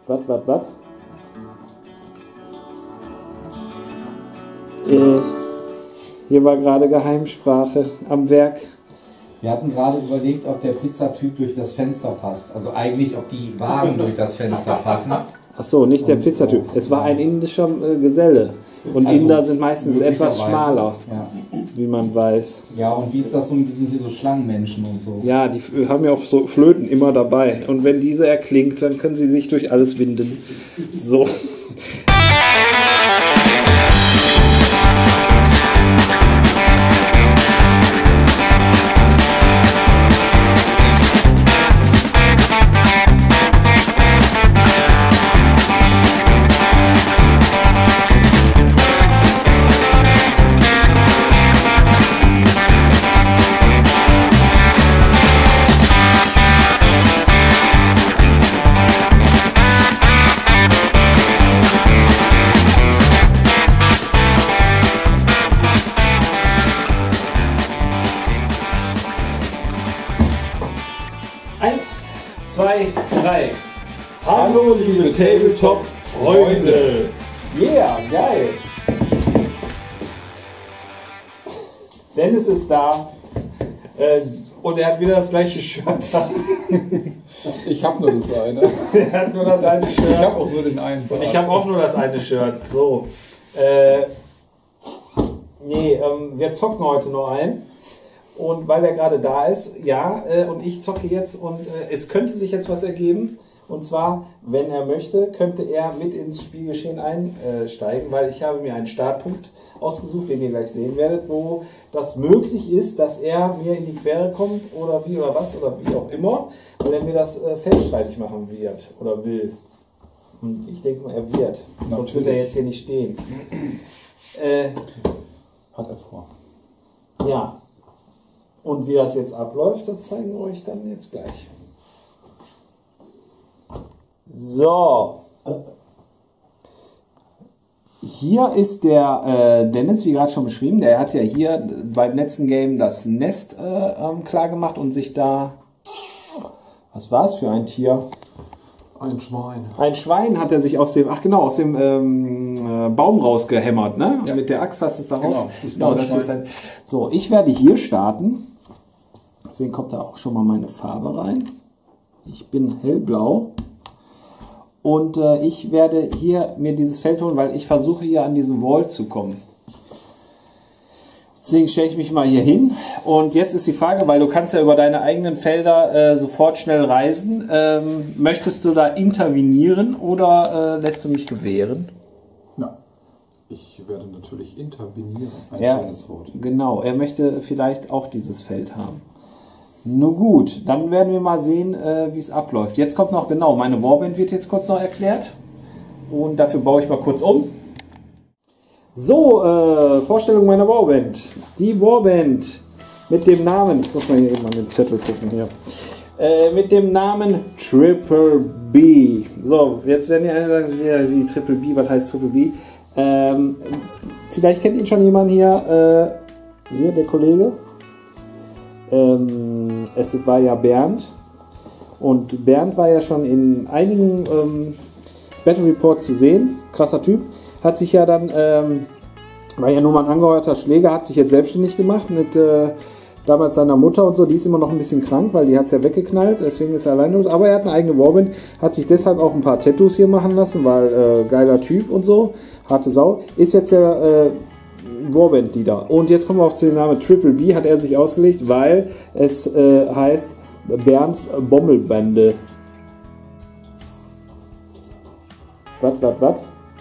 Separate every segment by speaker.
Speaker 1: Was? Hier war gerade Geheimsprache am Werk.
Speaker 2: Wir hatten gerade überlegt, ob der Pizzatyp durch das Fenster passt. Also eigentlich, ob die Wagen durch das Fenster passen.
Speaker 1: Ach so, nicht der Pizzatyp. Es war ein indischer Geselle. Und
Speaker 2: Also,
Speaker 1: Inder sind meistens etwas schmaler,
Speaker 2: ja.
Speaker 1: wie man weiß.
Speaker 2: Ja, und wie ist das so mit diesen hier so Schlangenmenschen und so?
Speaker 1: Ja, die haben ja auch so Flöten immer dabei. Und wenn diese erklingt, dann können sie sich durch alles winden. So. Eins, zwei, drei. Hallo liebe Tabletop-Freunde. Yeah, geil. Dennis ist da. Und er hat wieder das gleiche Shirt an.
Speaker 3: Ich habe nur das eine.
Speaker 1: Er hat nur das eine Shirt.
Speaker 3: Ich habe auch nur den einen.
Speaker 1: Und ich habe auch nur das eine Shirt. So. Wir zocken heute noch ein. Und weil er gerade da ist, und ich zocke jetzt und es könnte sich jetzt was ergeben. Und zwar, wenn er möchte, könnte er mit ins Spielgeschehen einsteigen, weil ich habe mir einen Startpunkt ausgesucht, den ihr gleich sehen werdet, wo das möglich ist, dass er mir in die Quere kommt oder wie oder was oder wie auch immer, und er mir das Feld streitig machen wird oder will. Und ich denke mal, er wird. Sonst wird er jetzt hier nicht stehen.
Speaker 3: Hat er vor.
Speaker 1: Ja. Und wie das jetzt abläuft, das zeigen wir euch dann jetzt gleich. So. Hier ist der Dennis, wie gerade schon beschrieben. Der hat ja hier beim letzten Game das Nest klar gemacht und sich da... Was war es für ein Tier?
Speaker 3: Ein Schwein.
Speaker 1: Ein Schwein hat er sich aus dem Baum rausgehämmert, ne? Ja. Mit der Axt hast du es da raus. Genau, das ist halt. So, ich werde hier starten. Deswegen kommt da auch schon mal meine Farbe rein. Ich bin hellblau. Und ich werde hier mir dieses Feld holen, weil ich versuche hier an diesen Wall zu kommen. Deswegen stelle ich mich mal hier hin. Und jetzt ist die Frage, weil du kannst ja über deine eigenen Felder sofort schnell reisen. Möchtest du da intervenieren oder lässt du mich gewähren?
Speaker 3: Ja, ich werde natürlich intervenieren. Ein schönes Wort.
Speaker 1: Genau, er möchte vielleicht auch dieses Feld haben. Nun gut, dann werden wir mal sehen, wie es abläuft. Jetzt kommt noch, genau, meine Warband wird jetzt kurz noch erklärt. Und dafür baue ich mal kurz um. So, Vorstellung meiner Warband. Die Warband mit dem Namen, ich muss mal hier eben an den Zettel gucken hier, mit dem Namen Triple B. So, jetzt werden die einen sagen, wie Triple B, was heißt Triple B? Vielleicht kennt ihn schon jemand hier, hier der Kollege. Es war ja Bernd. Und Bernd war ja schon in einigen Battle Reports zu sehen. Krasser Typ. Hat sich ja dann, war ja nur mal ein angeheuerter Schläger, hat sich jetzt selbstständig gemacht mit damals seiner Mutter und so. Die ist immer noch ein bisschen krank, weil die hat es ja weggeknallt, deswegen ist er alleine los. Aber er hat eine eigene Warband, hat sich deshalb auch ein paar Tattoos hier machen lassen, weil geiler Typ und so, harte Sau. Ist jetzt der Warband-Leader. Und jetzt kommen wir auch zu dem Namen Triple B, hat er sich ausgelegt, weil es heißt Bernds Bommelbande. Was?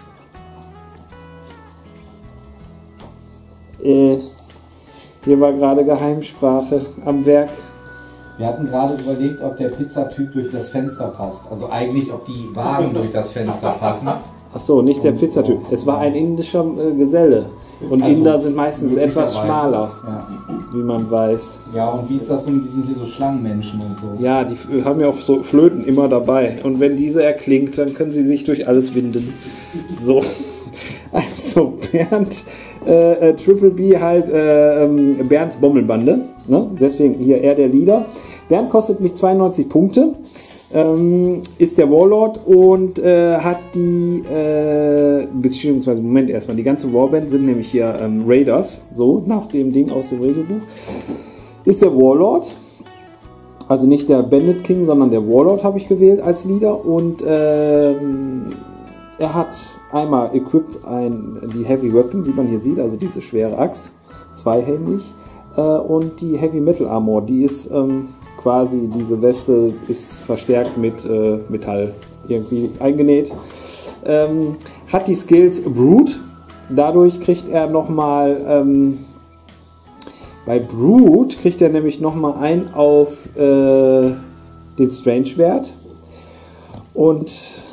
Speaker 1: Hier war gerade Geheimsprache am Werk.
Speaker 2: Wir hatten gerade überlegt, ob der Pizzatyp durch das Fenster passt. Also eigentlich, ob die Wagen durch das Fenster passen.
Speaker 1: Ach so, nicht der Pizzatyp. Es war ein indischer Geselle. Und also, Inder sind meistens etwas schmaler, wie man weiß.
Speaker 2: Ja, und wie ist das so mit diesen hier so Schlangenmenschen und so?
Speaker 1: Ja, die haben ja auch so Flöten immer dabei. Und wenn diese erklingt, dann können sie sich durch alles winden. So. Also Bernd, Triple B halt Bernds Bommelbande. Ne? Deswegen hier er der Leader. Bernd kostet mich 92 Punkte. ist der Warlord und hat die, beziehungsweise, Moment, erstmal, die ganze Warband sind nämlich hier Raiders, so, nach dem Ding aus dem Regelbuch. Ist der Warlord, also nicht der Bandit King, sondern der Warlord habe ich gewählt als Leader und er hat einmal equipped die Heavy Weapon, wie man hier sieht, also diese schwere Axt, zweihändig, und die Heavy Metal Armor, die ist quasi, diese Weste ist verstärkt mit Metall irgendwie eingenäht. Hat die Skills Brute, dadurch kriegt er nochmal, bei Brute kriegt er nämlich nochmal ein auf den Strange-Wert. Und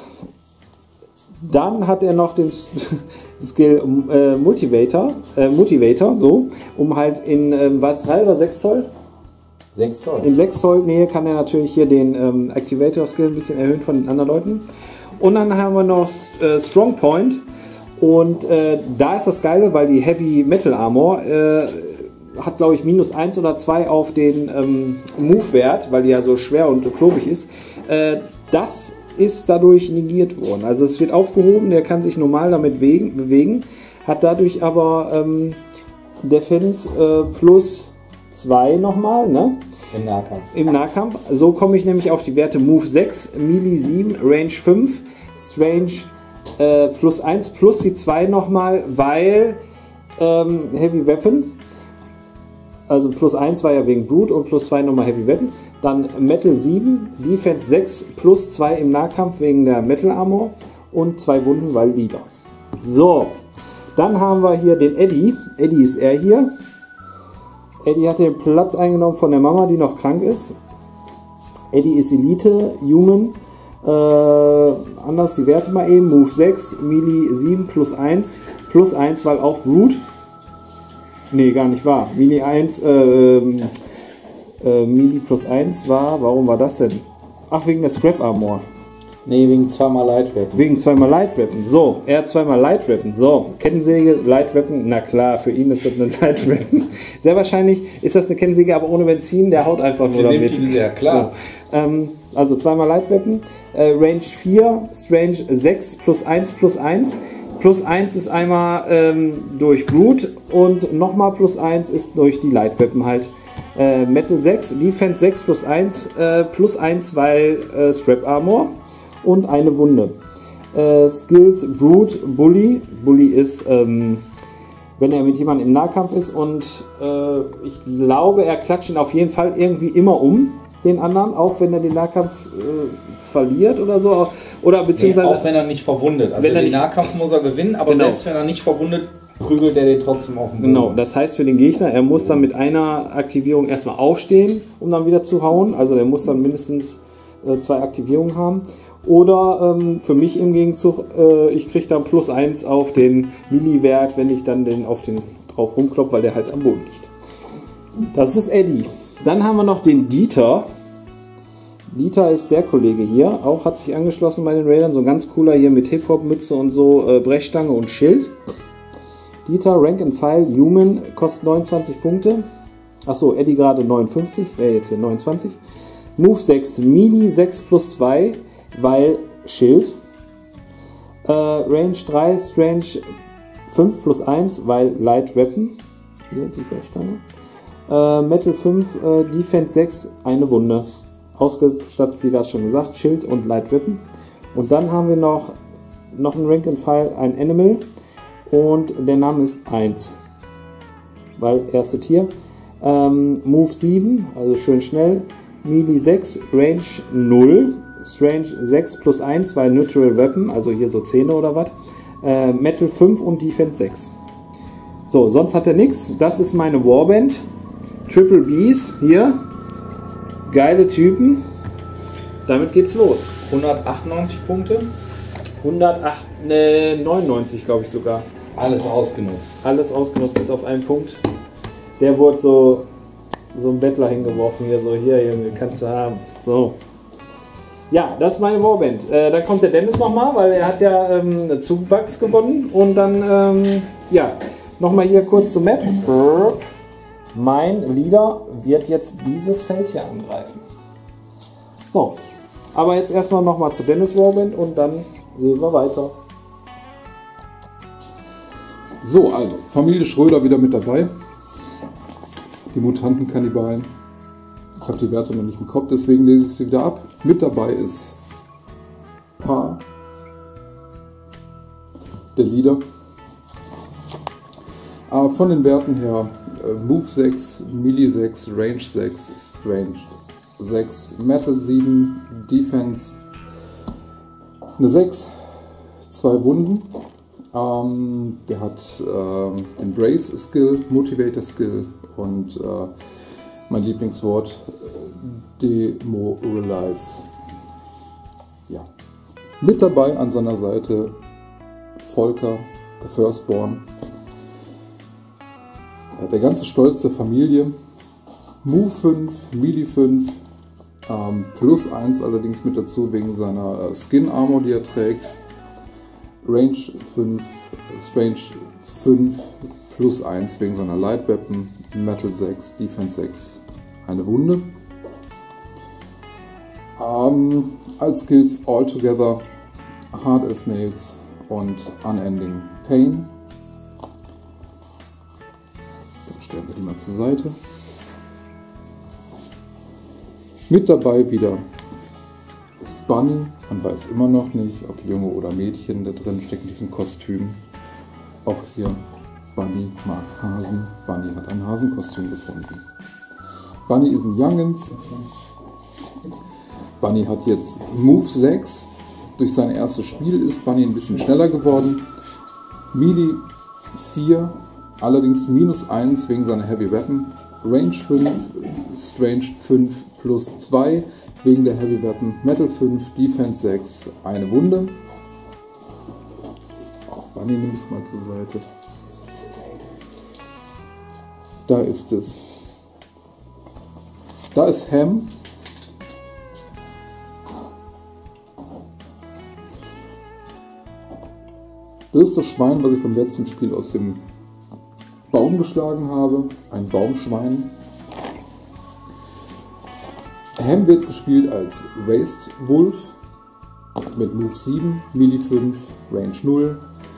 Speaker 1: dann hat er noch den Skill Motivator, so, um halt in, was, 3 oder 6 Zoll?
Speaker 2: 6 Zoll.
Speaker 1: In 6 Zoll Nähe kann er natürlich hier den Activator-Skill ein bisschen erhöhen von den anderen Leuten. Und dann haben wir noch Strong Point. Und da ist das Geile, weil die Heavy Metal Armor hat, glaube ich, -1 oder 2 auf den Move-Wert, weil die ja so schwer und klobig ist. Das ist dadurch negiert worden. Also es wird aufgehoben, der kann sich normal damit bewegen, hat dadurch aber Defense plus 2 nochmal, ne?
Speaker 2: Im Nahkampf.
Speaker 1: Im Nahkampf. So komme ich nämlich auf die Werte Move 6, Melee 7, Range 5, Strange plus 1 plus die 2 nochmal, weil Heavy Weapon, also plus 1 war ja wegen Brute und plus 2 nochmal Heavy Weapon. Dann Metal 7, Defense 6 plus 2 im Nahkampf wegen der Metal Armor und 2 Wunden, weil Leader. So, dann haben wir hier den Eddie. Eddie ist er hier. Eddie hat den Platz eingenommen von der Mama, die noch krank ist. Eddie ist Elite, Human. Anders die Werte mal eben. Move 6, Melee 7 plus 1, weil auch Root. Nee, gar nicht wahr. Melee 1, Melee plus 1 war, warum war das denn? Ach, wegen der Scrap Armor.
Speaker 2: Nee, wegen 2x Light Weapon.
Speaker 1: Wegen 2x Light Weapon. So, er hat 2x Light Weapon. So, Kettensäge, Light Weapon. Na klar, für ihn ist das eine Light Weapon. Sehr wahrscheinlich ist das eine Kettensäge, aber ohne Benzin. Der haut einfach nur damit.
Speaker 2: Ja, klar.
Speaker 1: So, also 2x Light Weapon. Range 4, Strange 6 plus 1 plus 1. Plus 1 ist einmal durch Brute und nochmal plus 1 ist durch die Light Weapon halt. Metal 6, Defense 6 plus 1, weil Scrap Armor. Und eine Wunde. Skills Brute, Bully. Bully ist, wenn er mit jemandem im Nahkampf ist und ich glaube, er klatscht ihn auf jeden Fall irgendwie immer um, den anderen, auch wenn er den Nahkampf verliert oder so. Oder beziehungsweise.
Speaker 2: Nee, auch wenn er nicht verwundet. Also den Nahkampf muss er gewinnen, aber
Speaker 1: genau.
Speaker 2: Selbst wenn er nicht verwundet, prügelt er den trotzdem auf den Boden.
Speaker 1: Genau, das heißt für den Gegner, er muss dann mit einer Aktivierung erstmal aufstehen, um dann wieder zu hauen. Also er muss dann mindestens 2 Aktivierungen haben. Oder für mich im Gegenzug, ich kriege dann plus 1 auf den Melee-Wert, wenn ich dann drauf rumklopfe, weil der halt am Boden liegt. Das ist Eddie. Dann haben wir noch den Dieter. Dieter ist der Kollege hier, auch hat sich angeschlossen bei den Raidern, so ein ganz cooler hier mit Hip-Hop-Mütze und so, Brechstange und Schild. Dieter, Rank and File, Human, kostet 29 Punkte. Achso, Eddie gerade 59, der jetzt hier 29. Move 6, Melee 6 plus 2, weil Schild. Range 3, Strange 5 plus 1, weil Light Weapon. Hier die Brechstange. Metal 5, Defense 6, eine Wunde. Ausgestattet, wie gerade schon gesagt, Schild und Light Weapon. Und dann haben wir noch ein Rank and File, ein Animal. Und der Name ist 1. Weil erste Tier. Move 7, also schön schnell. Melee 6, Range 0. Strange 6 plus 1, weil Neutral Weapon, also hier so Zähne oder was. Metal 5 und Defense 6. So, sonst hat er nichts. Das ist meine Warband. Triple Bs hier. Geile Typen. Damit geht's los.
Speaker 2: 198 Punkte.
Speaker 1: 199, glaube ich sogar.
Speaker 2: Alles ausgenutzt.
Speaker 1: Alles ausgenutzt, bis auf einen Punkt. Der wurde so ein Bettler hingeworfen. Hier, so, hier, Junge, kannst du haben. So. Ja, das ist meine Warband. Dann kommt der Dennis nochmal, weil er hat ja Zuwachs gewonnen. Und dann, ja, nochmal hier kurz zur Map. Mein Leader wird jetzt dieses Feld hier angreifen. So, Aber jetzt erstmal nochmal zu Dennis Warband und dann sehen wir weiter.
Speaker 3: So, also, Familie Schröder wieder mit dabei. Die Mutantenkannibalen. Ich habe die Werte noch nicht im Kopf, deswegen lese ich sie wieder ab. Mit dabei ist Paar, der Leader. Aber von den Werten her Move 6, Melee 6, Range 6, Strange 6, Metal 7, Defense eine 6, 2 Wunden. Der hat den Brace Skill, Motivator Skill und mein Lieblingswort Demoralize. Ja. Mit dabei an seiner Seite Volker, der Firstborn. Der ganze Stolz der Familie. Move 5, Melee 5, plus 1 allerdings mit dazu wegen seiner Skin Armor, die er trägt. Range 5, Strange 5, plus 1 wegen seiner Light Weapon, Metal 6, Defense 6, eine Wunde. Als Skills Altogether, Hard as Nails und Unending Pain. Dann stellen wir die mal zur Seite. Mit dabei wieder ist Bunny. Man weiß immer noch nicht, ob Junge oder Mädchen da drin steckt in diesem Kostüm. Auch hier, Bunny mag Hasen. Bunny hat ein Hasenkostüm gefunden. Bunny ist ein Youngens. Bunny hat jetzt Move 6. Durch sein erstes Spiel ist Bunny ein bisschen schneller geworden. Melee 4, allerdings minus 1 wegen seiner Heavy Weapon. Range 5, Strange 5 plus 2 wegen der Heavy Weapon. Metal 5, Defense 6, eine Wunde. Auch Bunny nehme ich mal zur Seite. Da ist es. Da ist Ham. Das ist das Schwein, was ich beim letzten Spiel aus dem Baum geschlagen habe. Ein Baumschwein. Ham wird gespielt als Waste Wolf mit Move 7, Melee 5, Range 0.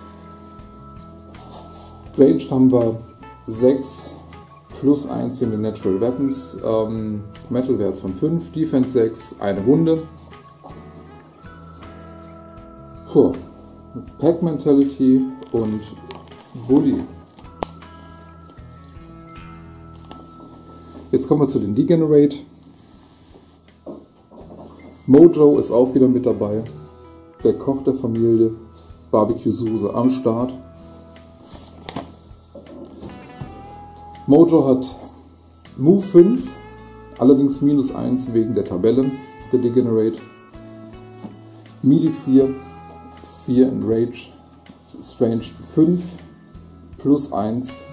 Speaker 3: Strange haben wir 6 plus 1 wegen den Natural Weapons. Metal Wert von 5, Defense 6, eine Wunde. Pack Mentality und Bully. Jetzt kommen wir zu den Degenerate. Mojo ist auch wieder mit dabei. Der Koch der Familie. Barbecue-Soße am Start. Mojo hat Move 5, allerdings minus 1 wegen der Tabelle, der Degenerate. Melee 4, 4 in Rage, Strange 5, plus 1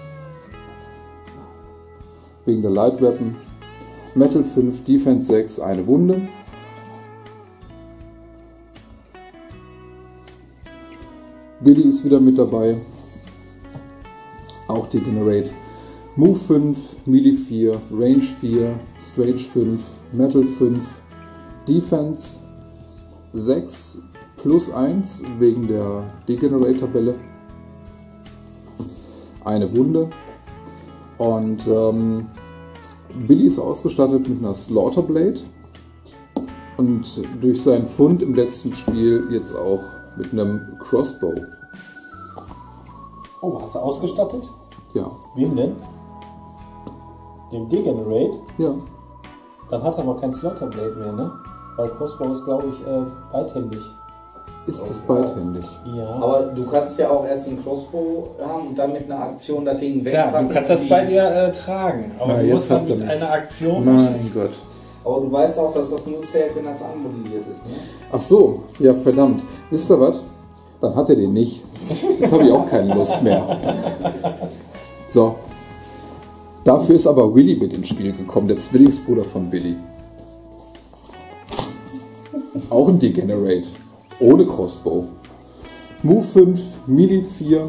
Speaker 3: wegen der Light Weapon. Metal 5, Defense 6, eine Wunde. Billy ist wieder mit dabei, auch Degenerate. Move 5, Melee 4, Range 4, Strange 5, Metal 5, Defense 6, plus 1 wegen der Degenerate-Tabelle. Eine Wunde. Und Billy ist ausgestattet mit einer Slaughterblade. Und durch seinen Fund im letzten Spiel jetzt auch mit einem Crossbow.
Speaker 1: Oh, hast du ausgestattet?
Speaker 3: Ja.
Speaker 1: Wem denn? Dem Degenerate?
Speaker 3: Ja.
Speaker 1: Dann hat er aber kein Slaughterblade mehr, ne? Weil Crossbow ist, glaube ich, beidhändig.
Speaker 3: Ist das beidhändig?
Speaker 1: Ja.
Speaker 2: Aber du kannst ja auch erst einen Crossbow haben und dann mit einer Aktion das Ding wegpacken.
Speaker 1: Ja, du kannst das bei dir tragen. Aber
Speaker 3: Na,
Speaker 1: du
Speaker 3: jetzt
Speaker 1: musst dann
Speaker 3: hat
Speaker 1: mit
Speaker 3: er-
Speaker 1: einer Aktion...
Speaker 3: Mein Gott.
Speaker 2: Aber du weißt auch, dass das nur zählt, wenn das anmodelliert ist, ne?
Speaker 3: Ach so, ja verdammt. Wisst ihr was? Dann hat er den nicht. Jetzt habe ich auch keine Lust mehr. So. Dafür ist aber Willy mit ins Spiel gekommen, der Zwillingsbruder von Billy. Auch ein Degenerate. Ohne Crossbow. Move 5, Melee 4.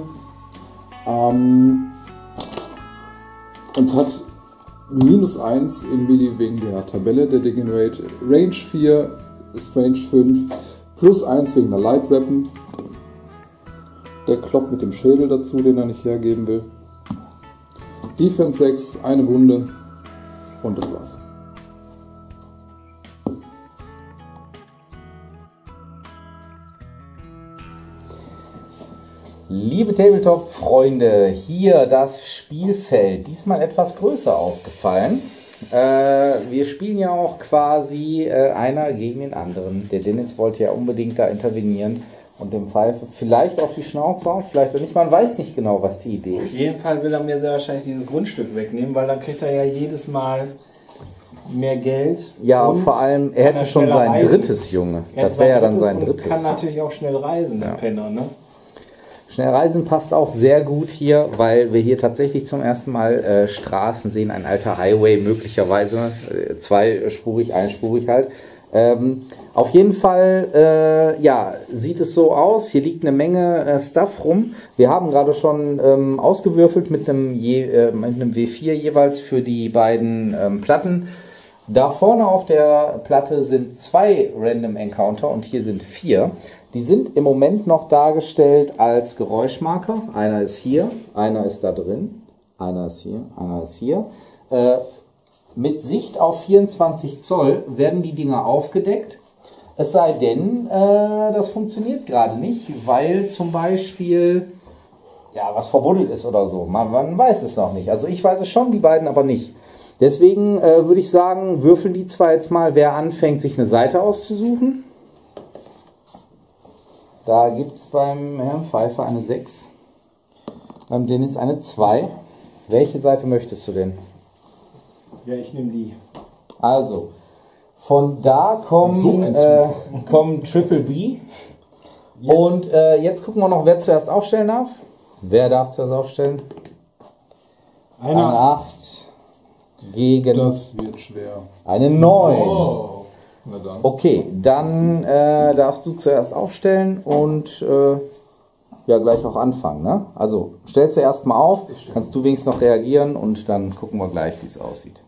Speaker 3: Und hat minus 1 in Melee wegen der Tabelle der Degenerate. Range 4, Strange 5, +1 wegen der Light Weapon. Der Klopp mit dem Schädel dazu, den er nicht hergeben will. Defense 6, eine Wunde und das war's.
Speaker 2: Liebe Tabletop-Freunde, hier das Spielfeld, diesmal etwas größer ausgefallen. Wir spielen ja auch quasi einer gegen den anderen. Der Dennis wollte ja unbedingt da intervenieren und dem Pfeife vielleicht auf die Schnauze hauen, vielleicht auch nicht. Man weiß nicht genau, was die Idee ist.
Speaker 1: Auf jeden Fall will er mir sehr wahrscheinlich dieses Grundstück wegnehmen, weil dann kriegt er ja jedes Mal mehr Geld.
Speaker 2: Ja,
Speaker 1: und
Speaker 2: vor allem, er hätte schon sein
Speaker 1: reisen.
Speaker 2: drittes, Junge. Das wäre ja dann sein drittes.
Speaker 1: Kann natürlich auch schnell reisen, der Penner, ne?
Speaker 2: Schnell reisen passt auch sehr gut hier, weil wir hier tatsächlich zum ersten Mal Straßen sehen, ein alter Highway, möglicherweise zweispurig, einspurig halt. Auf jeden Fall ja, sieht es so aus, hier liegt eine Menge Stuff rum. Wir haben gerade schon ausgewürfelt mit einem W4 jeweils für die beiden Platten. Da vorne auf der Platte sind 2 Random Encounter und hier sind 4. Die sind im Moment noch dargestellt als Geräuschmarker. Einer ist hier, einer ist da drin, einer ist hier, einer ist hier. Mit Sicht auf 24 Zoll werden die Dinger aufgedeckt. Es sei denn, das funktioniert gerade nicht, weil zum Beispiel ja, was verbuddelt ist oder so. Man weiß es noch nicht. Also ich weiß es schon, die beiden aber nicht. Deswegen würde ich sagen, würfeln die zwei jetzt mal, wer anfängt, sich eine Seite auszusuchen. Da gibt es beim Herrn Pfeiffer eine 6, beim Dennis eine 2. Welche Seite möchtest du denn?
Speaker 1: Ja, ich nehme die.
Speaker 2: Also, von da kommen Triple B. Yes. Und jetzt gucken wir noch, wer zuerst aufstellen darf. Wer darf zuerst aufstellen? Eine 8 gegen...
Speaker 3: Das wird schwer.
Speaker 2: Eine 9.
Speaker 3: Oh. Na dann.
Speaker 2: Okay, dann darfst du zuerst aufstellen und ja gleich auch anfangen. Ne? Also stellst du erstmal auf, kannst du wenigstens noch reagieren und dann gucken wir gleich, wie es aussieht.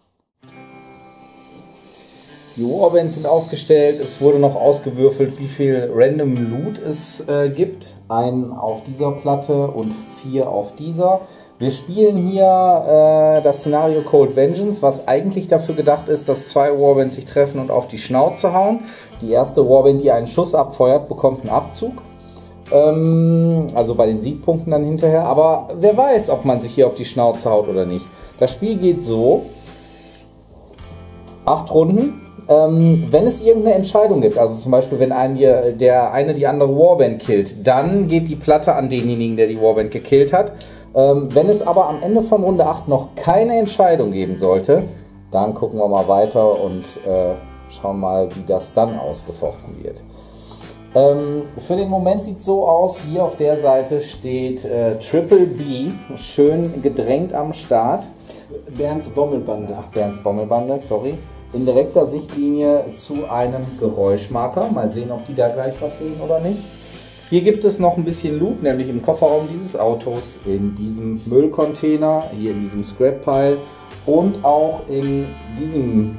Speaker 2: Die Warbands sind aufgestellt, es wurde noch ausgewürfelt, wie viel Random Loot es gibt. Einen auf dieser Platte und 4 auf dieser. Wir spielen hier das Szenario Cold Vengeance, was eigentlich dafür gedacht ist, dass 2 Warbands sich treffen und auf die Schnauze hauen. Die erste Warband, die einen Schuss abfeuert, bekommt einen Abzug. Also bei den Siegpunkten dann hinterher. Aber wer weiß, ob man sich hier auf die Schnauze haut oder nicht. Das Spiel geht so. 8 Runden. Wenn es irgendeine Entscheidung gibt, also zum Beispiel, wenn der eine die andere Warband killt, dann geht die Platte an denjenigen, der die Warband gekillt hat. Wenn es aber am Ende von Runde 8 noch keine Entscheidung geben sollte, dann gucken wir mal weiter und schauen mal, wie das dann ausgefochten wird. Für den Moment sieht es so aus, hier auf der Seite steht Triple B, schön gedrängt am Start.
Speaker 1: Bernds Bommelbande.
Speaker 2: Ach, Bernds Bommelbande, sorry. In direkter Sichtlinie zu einem Geräuschmarker. Mal sehen, ob die da gleich was sehen oder nicht. Hier gibt es noch ein bisschen Loot, nämlich im Kofferraum dieses Autos, in diesem Müllcontainer, hier in diesem Scrap-Pile und auch in diesem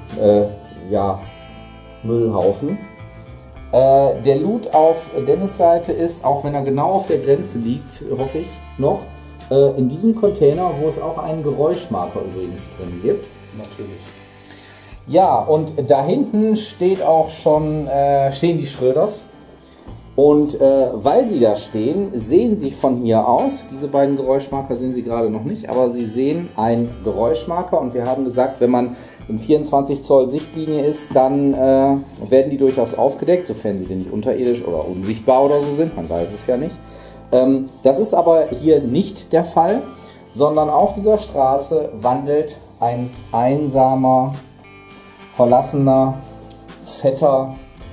Speaker 2: Müllhaufen. Der Loot auf Dennis' Seite ist, auch wenn er genau auf der Grenze liegt, hoffe ich, noch in diesem Container, wo es auch einen Geräuschmarker übrigens drin gibt.
Speaker 3: Natürlich.
Speaker 2: Ja, und da hinten steht auch schon, stehen die Schröders. Und weil sie da stehen, sehen sie von hier aus, diese beiden Geräuschmarker sehen sie gerade noch nicht, aber sie sehen einen Geräuschmarker und wir haben gesagt, wenn man in 24 Zoll Sichtlinie ist, dann werden die durchaus aufgedeckt, sofern sie denn nicht unterirdisch oder unsichtbar oder so sind, man weiß es ja nicht. Das ist aber hier nicht der Fall, sondern auf dieser Straße wandelt ein einsamer, verlassener, fetter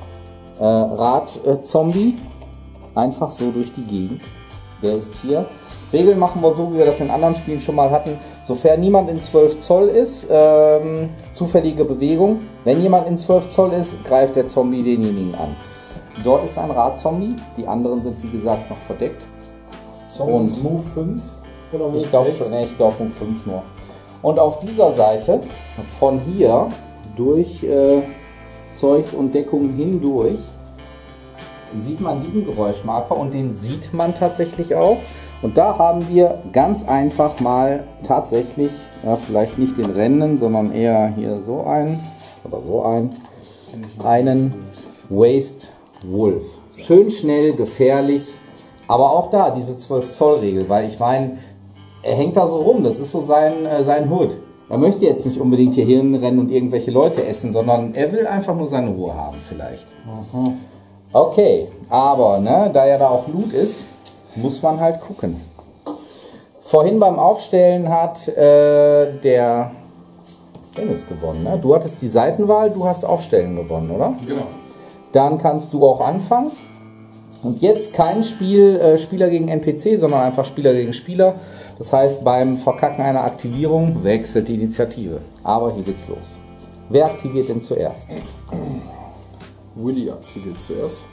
Speaker 2: Radzombie einfach so durch die Gegend. Der ist hier. Regeln machen wir so, wie wir das in anderen Spielen schon mal hatten. Sofern niemand in 12 Zoll ist, zufällige Bewegung. Wenn jemand in 12 Zoll ist, greift der Zombie denjenigen an. Dort ist ein Radzombie. Die anderen sind wie gesagt noch verdeckt.
Speaker 1: Und Move 5 oder Move 6?
Speaker 2: Ich glaube schon, ne, ich glaube Move 5 nur. Und auf dieser Seite, von hier durch Zeugs und Deckungen hindurch sieht man diesen Geräuschmarker und den sieht man tatsächlich auch. Und da haben wir ganz einfach mal tatsächlich, ja, vielleicht nicht den Rennen, sondern eher hier so einen oder so einen Waste Wolf. Schön schnell, gefährlich, aber auch da diese 12-Zoll-Regel, weil ich meine, er hängt da so rum, das ist so sein Hut. Er möchte jetzt nicht unbedingt hier hinrennen und irgendwelche Leute essen, sondern er will einfach nur seine Ruhe haben vielleicht. Okay, aber ne, da ja da auch Loot ist, muss man halt gucken. Vorhin beim Aufstellen hat der Dennis gewonnen. Ne? Du hattest die Seitenwahl, du hast Aufstellen gewonnen, oder?
Speaker 3: Genau.
Speaker 2: Dann kannst du auch anfangen. Und jetzt kein Spiel Spieler gegen NPC, sondern einfach Spieler gegen Spieler. Das heißt, beim Verkacken einer Aktivierung wechselt die Initiative. Aber hier geht's los. Wer aktiviert denn zuerst?
Speaker 3: Willy aktiviert zuerst.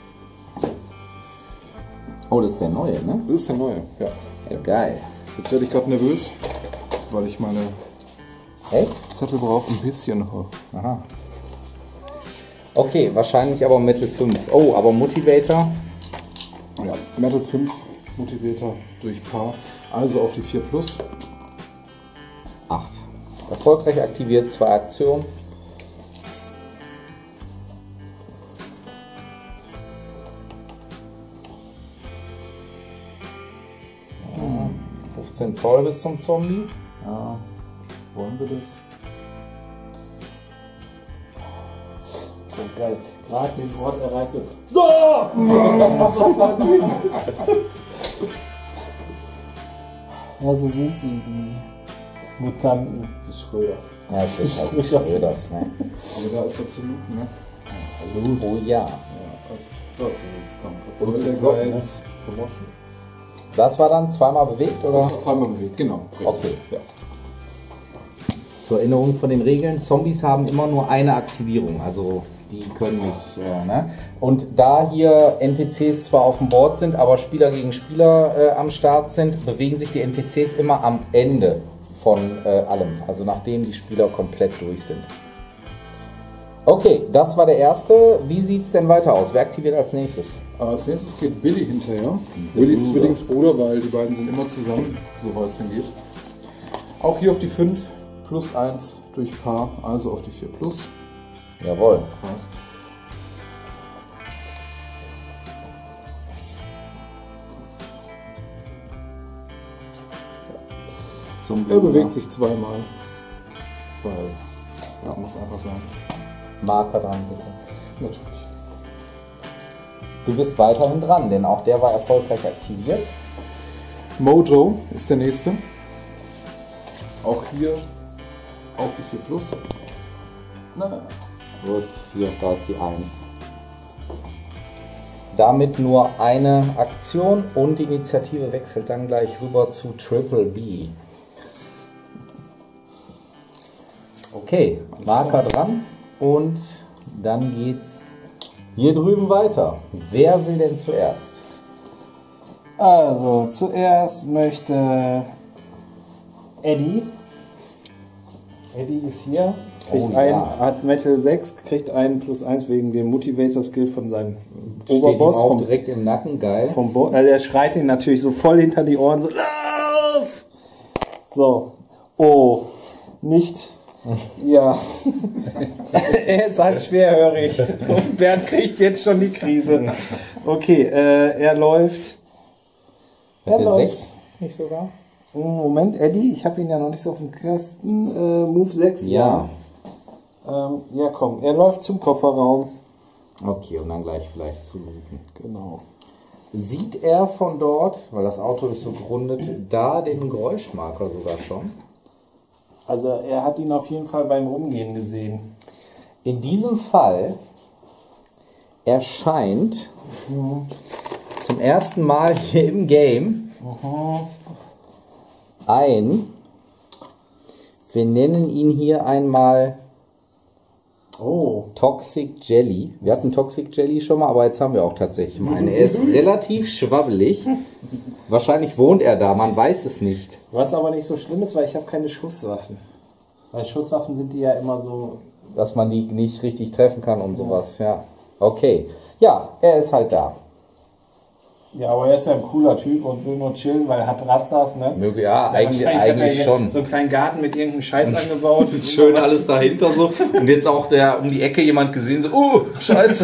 Speaker 2: Oh, das ist der neue, ne?
Speaker 3: Das ist der neue, ja.
Speaker 2: Ja, geil.
Speaker 3: Jetzt werde ich gerade nervös, weil ich meine
Speaker 2: Echt?
Speaker 3: Zettel brauche ein bisschen.
Speaker 2: Aha. Okay, wahrscheinlich aber Metal 5. Oh, aber Motivator.
Speaker 3: Ja, Metal 5 Motivator durch Paar, also auf die 4 plus.
Speaker 2: 8. Erfolgreich aktiviert, 2 Aktionen. Ja, 15 Zoll bis zum Zombie.
Speaker 3: Ja, wollen wir das?
Speaker 1: Voll geil. Gerade den Ort erreicht so. Ja, so sind sie, die Mutanten, die Schröders.
Speaker 2: Ja, das ist halt Schröders, ne?
Speaker 3: Aber da ist was zu looten, ne?
Speaker 2: Oh ja.
Speaker 3: Ja, warte, jetzt kommt. Was soll der Geiz zu waschen?
Speaker 2: Das war dann zweimal bewegt, oder?
Speaker 3: Das war zweimal bewegt, genau. Richtig.
Speaker 2: Okay.
Speaker 3: Ja.
Speaker 2: Zur Erinnerung von den Regeln, Zombies haben immer nur eine Aktivierung, also die können nicht, ne? Und da hier NPCs zwar auf dem Board sind, aber Spieler gegen Spieler am Start sind, bewegen sich die NPCs immer am Ende von allem, also nachdem die Spieler komplett durch sind. Okay, das war der erste. Wie sieht es denn weiter aus? Wer aktiviert als nächstes?
Speaker 3: Als nächstes geht Billy hinterher. Willys Zwillingsbruder, weil die beiden sind immer zusammen, soweit es hingeht. Auch hier auf die 5 plus 1 durch Paar, also auf die 4 plus.
Speaker 2: Jawohl.
Speaker 3: Passt. Er bewegt sich zweimal, weil ja, muss einfach sein.
Speaker 2: Marker dran, bitte.
Speaker 3: Natürlich.
Speaker 2: Du bist weiterhin dran, denn auch der war erfolgreich aktiviert.
Speaker 3: Mojo ist der nächste. Auch hier auf die 4 plus. Na,
Speaker 2: Wo ist die 4? Da ist die 1. Damit nur eine Aktion und die Initiative wechselt dann gleich rüber zu Triple B. Okay, Marker dran und dann geht's hier drüben weiter. Wer will denn zuerst?
Speaker 1: Also, zuerst möchte Eddie. Eddie ist hier. Kriegt hat Metal 6, kriegt einen +1 wegen dem Motivator-Skill von seinem Oberboss.
Speaker 2: Steht ihm auch direkt im Nacken, geil.
Speaker 1: Also er schreit ihn natürlich so voll hinter die Ohren, so Lauf! So, oh, nicht, ja. Er ist halt schwerhörig und Bernd kriegt jetzt schon die Krise. Okay, er läuft.
Speaker 2: Hat der 6 nicht sogar?
Speaker 1: Moment, Eddie, ich habe ihn ja noch nicht so auf dem Kasten. Move 6,
Speaker 2: Ja.
Speaker 1: Ja, komm, er läuft zum Kofferraum.
Speaker 2: Okay, und dann gleich vielleicht zu looten.
Speaker 1: Genau.
Speaker 2: Sieht er von dort, weil das Auto ist so gerundet, da den Geräuschmarker sogar schon?
Speaker 1: Also er hat ihn auf jeden Fall beim Rumgehen gesehen.
Speaker 2: In diesem Fall erscheint zum ersten Mal hier im Game ein, wir nennen ihn hier einmal Toxic Jelly. Wir hatten Toxic Jelly schon mal, aber jetzt haben wir auch tatsächlich mal einen. Er ist relativ schwabbelig. Wahrscheinlich wohnt er da, man weiß es nicht.
Speaker 1: Was aber nicht so schlimm ist, weil ich habe keine Schusswaffen. Weil Schusswaffen sind die ja immer so
Speaker 2: dass man die nicht richtig treffen kann und sowas. Ja, okay. Ja, er ist halt da.
Speaker 1: Ja, aber er ist ja ein cooler Typ und will nur chillen, weil er hat Rastas, ne?
Speaker 2: Ja, eigentlich
Speaker 1: hat
Speaker 2: schon.
Speaker 1: So einen kleinen Garten mit irgendeinem Scheiß angebaut.
Speaker 2: Schön alles dahinter so. Und jetzt auch der um die Ecke jemand gesehen, so, scheiße.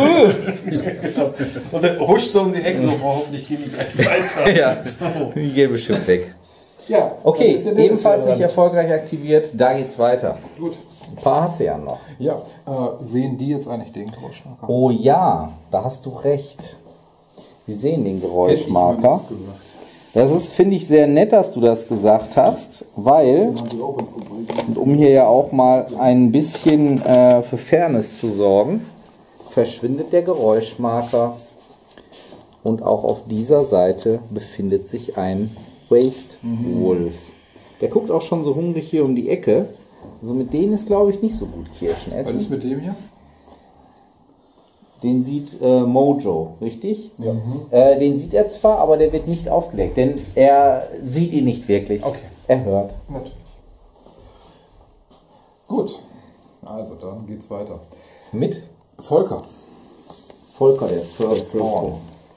Speaker 1: Und dann huscht so um die Ecke, so, hoffentlich gehen die gleich weiter.
Speaker 2: Ja,
Speaker 1: so.
Speaker 2: die gehen bestimmt weg.
Speaker 1: Ja,
Speaker 2: Okay,
Speaker 1: dann ist der
Speaker 2: ebenfalls
Speaker 1: Dennis
Speaker 2: nicht erfolgreich aktiviert, da geht's weiter.
Speaker 3: Gut.
Speaker 2: Ein paar hast du ja noch.
Speaker 3: Ja, sehen die jetzt eigentlich den Geräuschmarker?
Speaker 2: Oh ja, da hast du recht. Sie sehen den Geräuschmarker. Das ist, finde ich, sehr nett, dass du das gesagt hast, weil, und um hier ja auch mal ein bisschen für Fairness zu sorgen, verschwindet der Geräuschmarker und auch auf dieser Seite befindet sich ein Waste Wolf. Der guckt auch schon so hungrig hier um die Ecke. Also mit denen ist, glaube ich, nicht so gut Kirschen essen.
Speaker 3: Was ist mit dem hier?
Speaker 2: Den sieht Mojo, richtig? Ja. Den sieht er zwar, aber der wird nicht aufgedeckt, denn er sieht ihn nicht wirklich.
Speaker 3: Okay.
Speaker 2: Er hört.
Speaker 3: Natürlich. Gut. Also, dann geht's weiter.
Speaker 2: Mit
Speaker 3: Volker.
Speaker 2: Volker, der First
Speaker 3: Born.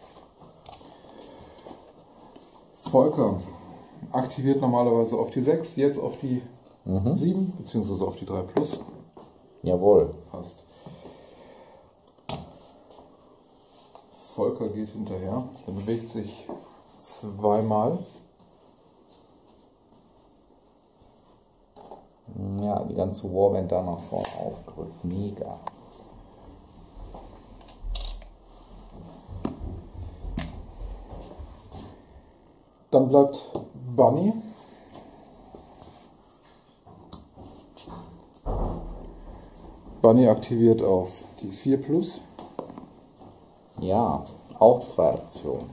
Speaker 3: Volker aktiviert normalerweise auf die 6, jetzt auf die 7, beziehungsweise auf die 3 plus.
Speaker 2: Jawohl.
Speaker 3: Passt. Volker geht hinterher, er bewegt sich zweimal.
Speaker 2: Ja, die ganze Warband da nach vorne aufgerückt. Mega.
Speaker 3: Dann bleibt Bunny. Bunny aktiviert auf die 4 plus.
Speaker 2: Ja, auch 2 Aktionen.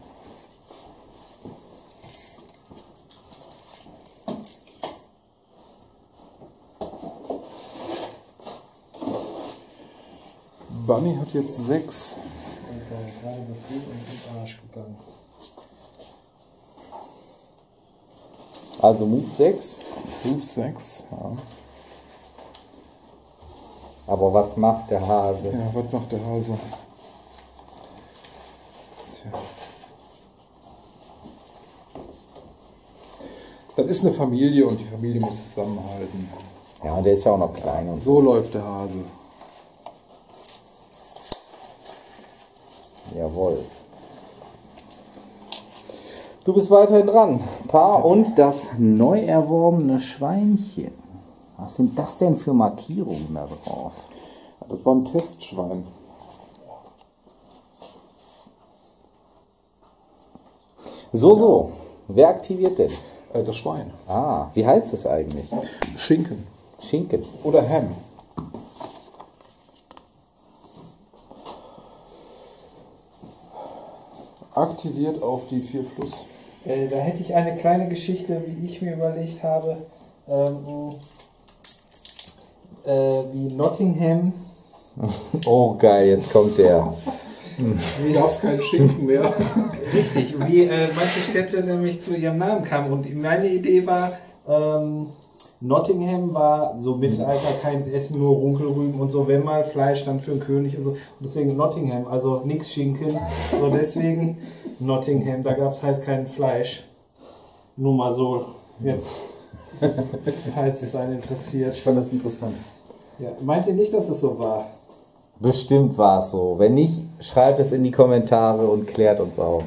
Speaker 3: Bunny hat jetzt 6.
Speaker 1: Gerade befüllt und in den Arsch gegangen.
Speaker 2: Also Move 6.
Speaker 3: Move 6, ja.
Speaker 2: Aber was macht der Hase?
Speaker 3: Ja, was macht der Hase? Tja. Das ist eine Familie und die Familie muss zusammenhalten.
Speaker 2: Ja, der ist ja auch noch klein und so.
Speaker 3: So läuft der Hase.
Speaker 2: Jawohl. Du bist weiterhin dran. Paar und das neu erworbene Schweinchen. Was sind das denn für Markierungen da drauf?
Speaker 3: Das war ein Testschwein.
Speaker 2: So. Wer aktiviert denn?
Speaker 3: Das Schwein.
Speaker 2: Ah, wie heißt es eigentlich?
Speaker 3: Schinken.
Speaker 2: Schinken.
Speaker 3: Oder Ham. Aktiviert auf die 4 plus.
Speaker 1: Da hätte ich eine kleine Geschichte, wie ich mir überlegt habe, wie Nottingham.
Speaker 2: Oh geil, jetzt kommt der.
Speaker 3: Du darfst keinen Schinken mehr.
Speaker 1: Richtig, wie manche Städte nämlich zu ihrem Namen kamen. Und meine Idee war, Nottingham war so Mittelalter kein Essen, nur Runkelrüben und so, wenn mal Fleisch, dann für den König und so. Und deswegen Nottingham, also nix Schinken. So deswegen Nottingham, da gab es halt kein Fleisch. Nur mal so, jetzt, falls es einen interessiert.
Speaker 3: Ich fand das interessant.
Speaker 1: Ja, meint ihr nicht, dass es so war?
Speaker 2: Bestimmt war es so. Wenn nicht, schreibt es in die Kommentare und klärt uns auf.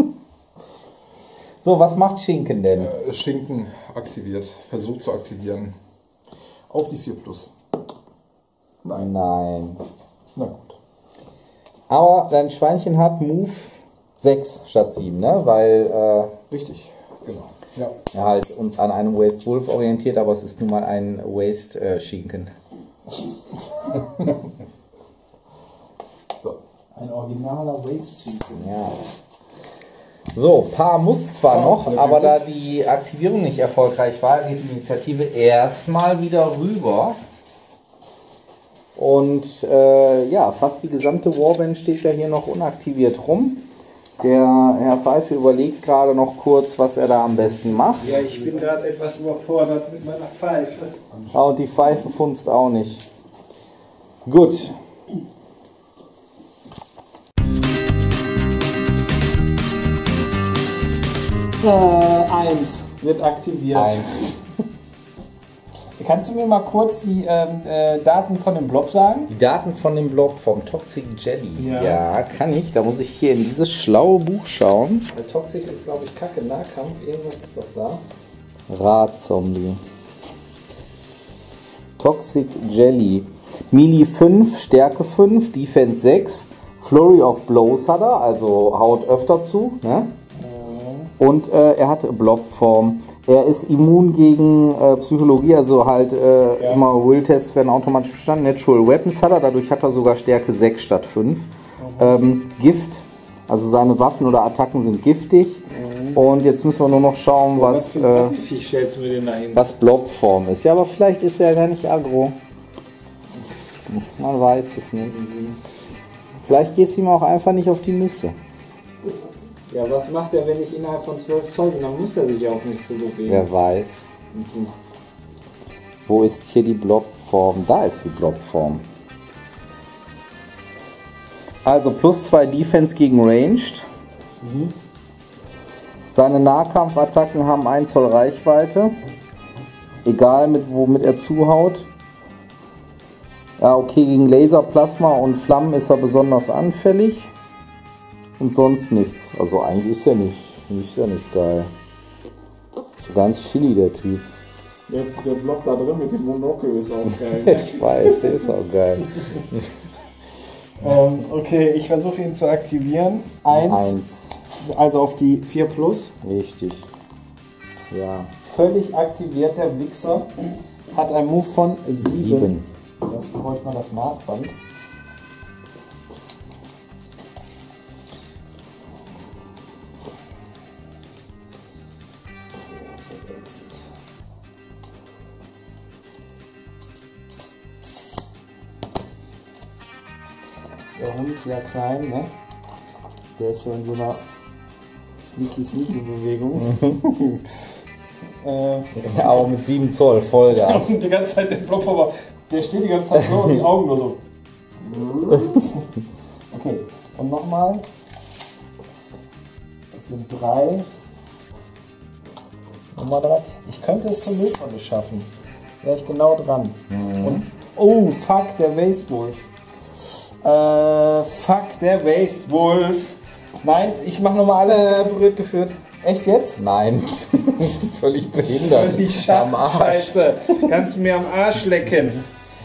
Speaker 2: So, was macht Schinken denn?
Speaker 3: Schinken aktiviert. Versucht zu aktivieren. Auf die 4 plus.
Speaker 2: Nein.
Speaker 3: Na gut.
Speaker 2: Aber dein Schweinchen hat Move 6 statt 7, ne? Weil
Speaker 3: Richtig, genau. Ja.
Speaker 2: er halt uns an einem Waste Wolf orientiert, aber es ist nun mal ein Waste Schinken.
Speaker 3: So.
Speaker 1: Ein originaler Waste-Schinken.
Speaker 2: Ja. So, Paar muss zwar noch, aber da die Aktivierung nicht erfolgreich war, geht die Initiative erstmal wieder rüber. Und ja, fast die gesamte Warband steht ja hier noch unaktiviert rum. Der Herr Pfeife überlegt gerade noch kurz, was er da am besten macht.
Speaker 1: Ja, ich bin gerade etwas überfordert mit meiner Pfeife.
Speaker 2: Ah, und die Pfeife funzt auch nicht. Gut.
Speaker 1: 1 wird aktiviert.
Speaker 2: 1.
Speaker 1: Kannst du mir mal kurz die Daten von dem Blob sagen?
Speaker 2: Die Daten von dem Blob vom Toxic Jelly.
Speaker 1: Ja.
Speaker 2: Ja, kann ich. Da muss ich hier in dieses schlaue Buch schauen.
Speaker 1: Weil Toxic ist, glaube ich, Kacke. Nahkampf, irgendwas ist doch da.
Speaker 2: Radzombie. Toxic Jelly. Melee 5, Stärke 5, Defense 6. Flurry of Blows hat er, also haut öfter zu. Ne? Und er hat Blob-Form. Er ist immun gegen Psychologie, also halt immer Will-Tests werden automatisch bestanden. Natural Weapons hat er, dadurch hat er sogar Stärke 6 statt 5. Gift, also seine Waffen oder Attacken sind giftig. Und jetzt müssen wir nur noch schauen, was Blob-Form ist. Ja, aber vielleicht ist er ja gar nicht aggro. Man weiß es nicht. Vielleicht gehst du ihm auch einfach nicht auf die Nüsse.
Speaker 1: Ja, was macht er, wenn ich innerhalb von 12 Zoll bin? Dann muss er sich ja auf mich zu bewegen.
Speaker 2: Wer weiß. Wo ist hier die Blob-Form? Da ist die Blob-Form. Also plus 2 Defense gegen Ranged. Seine Nahkampfattacken haben 1 Zoll Reichweite. Egal womit er zuhaut. Ja, okay, gegen Laser, Plasma und Flammen ist er besonders anfällig. Und sonst nichts. Also eigentlich ist er nicht geil. So ganz chilly, der Typ.
Speaker 1: Der Blob da drin mit dem Monokel ist auch geil.
Speaker 2: Ich weiß, der ist auch geil.
Speaker 1: Okay, ich versuche ihn zu aktivieren. 1. Also auf die 4 plus.
Speaker 2: Richtig. Ja.
Speaker 1: Völlig aktiviert, der Wichser. Hat einen Move von 7. Das bräuchte man das Maßband. Der Hund, ja klein, ne? Der ist so in so einer Sneaky-Bewegung.
Speaker 2: Ja, auch mit 7 Zoll Vollgas.
Speaker 1: Und die ganze Zeit der Blob, aber der steht die ganze Zeit so und die Augen nur so. Okay, und nochmal. Es sind 3. Nummer 3. Ich könnte es zur Mülltonne schaffen. Wäre ich genau dran. Und, oh, fuck, der Waste Wolf. Fuck, der Waste Wolf. Nein, ich mach nochmal alles berührt geführt. Echt jetzt?
Speaker 2: Nein. Völlig behindert.
Speaker 1: Völlig Scheiße. Kannst du mir am Arsch lecken.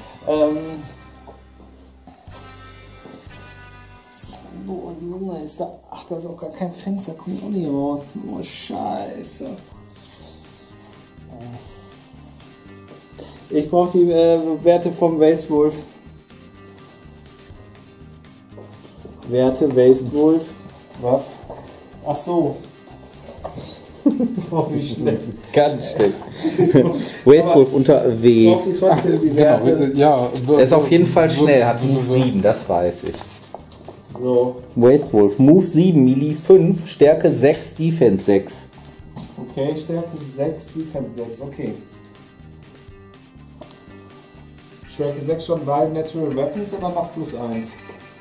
Speaker 1: Boah, Junge, ist da. Ach, da ist auch gar kein Fenster. Kommt auch nicht raus. Oh, Scheiße. Ich brauche die Werte vom Waste Wolf. Werte Waste Wolf. Was? Ach so. Oh, wie schnell.
Speaker 2: Ganz schnell. Waste Wolf unter W.
Speaker 1: Braucht die trotzdem die Werte?
Speaker 3: Ja,
Speaker 2: Er ist auf jeden Fall schnell, hat Move 7, das weiß ich.
Speaker 1: So.
Speaker 2: Waste Wolf, Move 7, Melee 5, Stärke 6, Defense 6.
Speaker 1: Okay, Stärke 6, Defense 6, okay. Stärke 6 schon bei Natural Weapons oder noch plus 1?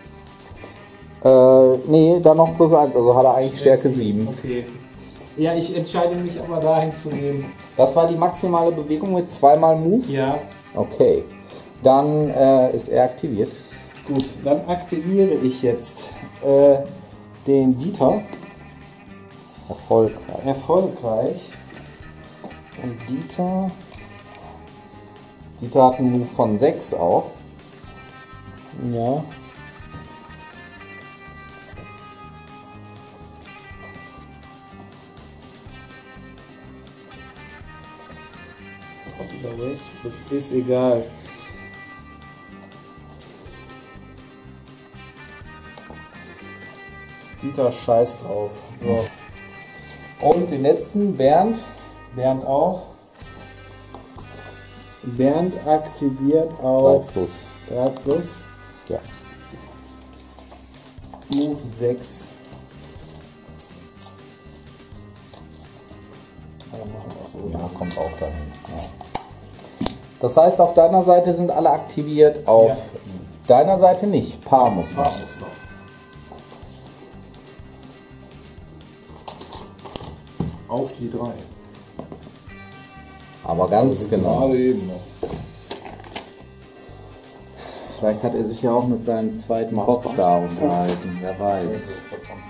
Speaker 2: Nee, dann noch plus 1, also hat er eigentlich Stärke 7.
Speaker 1: Okay. Ja, ich entscheide mich aber dahin zu nehmen.
Speaker 2: Das war die maximale Bewegung mit 2-mal Move?
Speaker 1: Ja.
Speaker 2: Okay. Dann ist er aktiviert.
Speaker 1: Gut, dann aktiviere ich jetzt den Dieter.
Speaker 2: Erfolgreich.
Speaker 1: Erfolgreich. Und Dieter
Speaker 2: hat einen Move von 6 auch.
Speaker 1: Ja. Dieser Waste ist egal. Dieter scheiß drauf. So.
Speaker 2: Und den letzten, Bernd.
Speaker 1: Bernd auch. Bernd aktiviert
Speaker 2: 3
Speaker 1: auf
Speaker 2: plus.
Speaker 1: 3 plus.
Speaker 2: Ja.
Speaker 1: Move 6.
Speaker 2: Ja, kommt auch dahin. Ja. Das heißt, auf deiner Seite sind alle aktiviert. Auf Deiner Seite nicht. Paar muss noch.
Speaker 3: Auf die 3.
Speaker 2: Aber ganz genau.
Speaker 3: Gerade eben noch.
Speaker 2: Vielleicht hat er sich ja auch mit seinem zweiten Kopf da unterhalten. Wer weiß.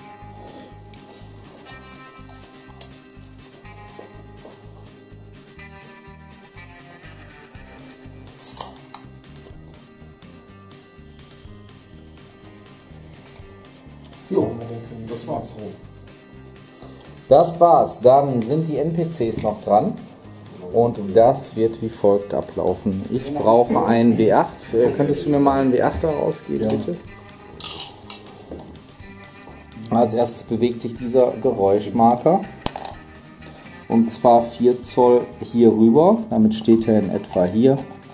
Speaker 3: Jo, das war's.
Speaker 2: Das war's. Dann sind die NPCs noch dran. Und das wird wie folgt ablaufen. Ich brauche einen W8. Könntest du mir mal einen W8 da rausgeben, bitte? Als erstes bewegt sich dieser Geräuschmarker. Und zwar 4 Zoll hier rüber. Damit steht er in etwa hier.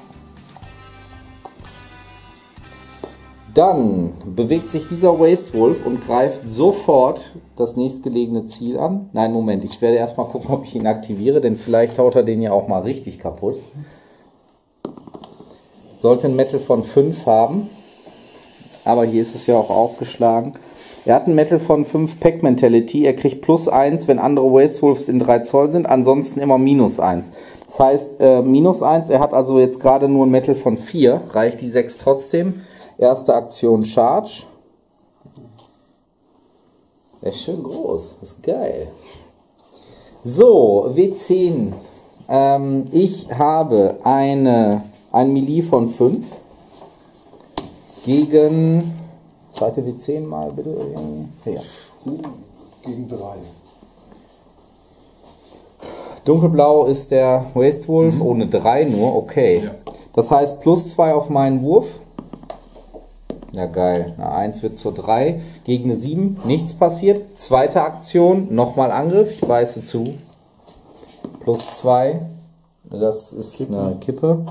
Speaker 2: Dann bewegt sich dieser Waste Wolf und greift sofort das nächstgelegene Ziel an. Nein, Moment, ich werde erstmal gucken, ob ich ihn aktiviere, denn vielleicht haut er den ja auch mal richtig kaputt. Sollte ein Metal von 5 haben, aber hier ist es ja auch aufgeschlagen. Er hat ein Metal von 5 Pack Mentality, er kriegt +1, wenn andere Waste Wolves in 3 Zoll sind, ansonsten immer -1. Das heißt, -1, er hat also jetzt gerade nur ein Metal von 4, reicht die 6 trotzdem. Erste Aktion Charge. Der ist schön groß. Das ist geil. So, W10. Ich habe ein Melee von 5 gegen... Zweite W10 mal bitte. Ja.
Speaker 3: Gegen 3.
Speaker 2: Dunkelblau ist der Waste Wolf, ohne 3 nur. Okay.
Speaker 3: Ja.
Speaker 2: Das heißt +2 auf meinen Wurf. Ja, geil. Eine 1 wird zur 3. Gegen eine 7. Nichts passiert. Zweite Aktion. Nochmal Angriff. Ich beiße zu. +2. Das ist Kippe. Eine Kippe.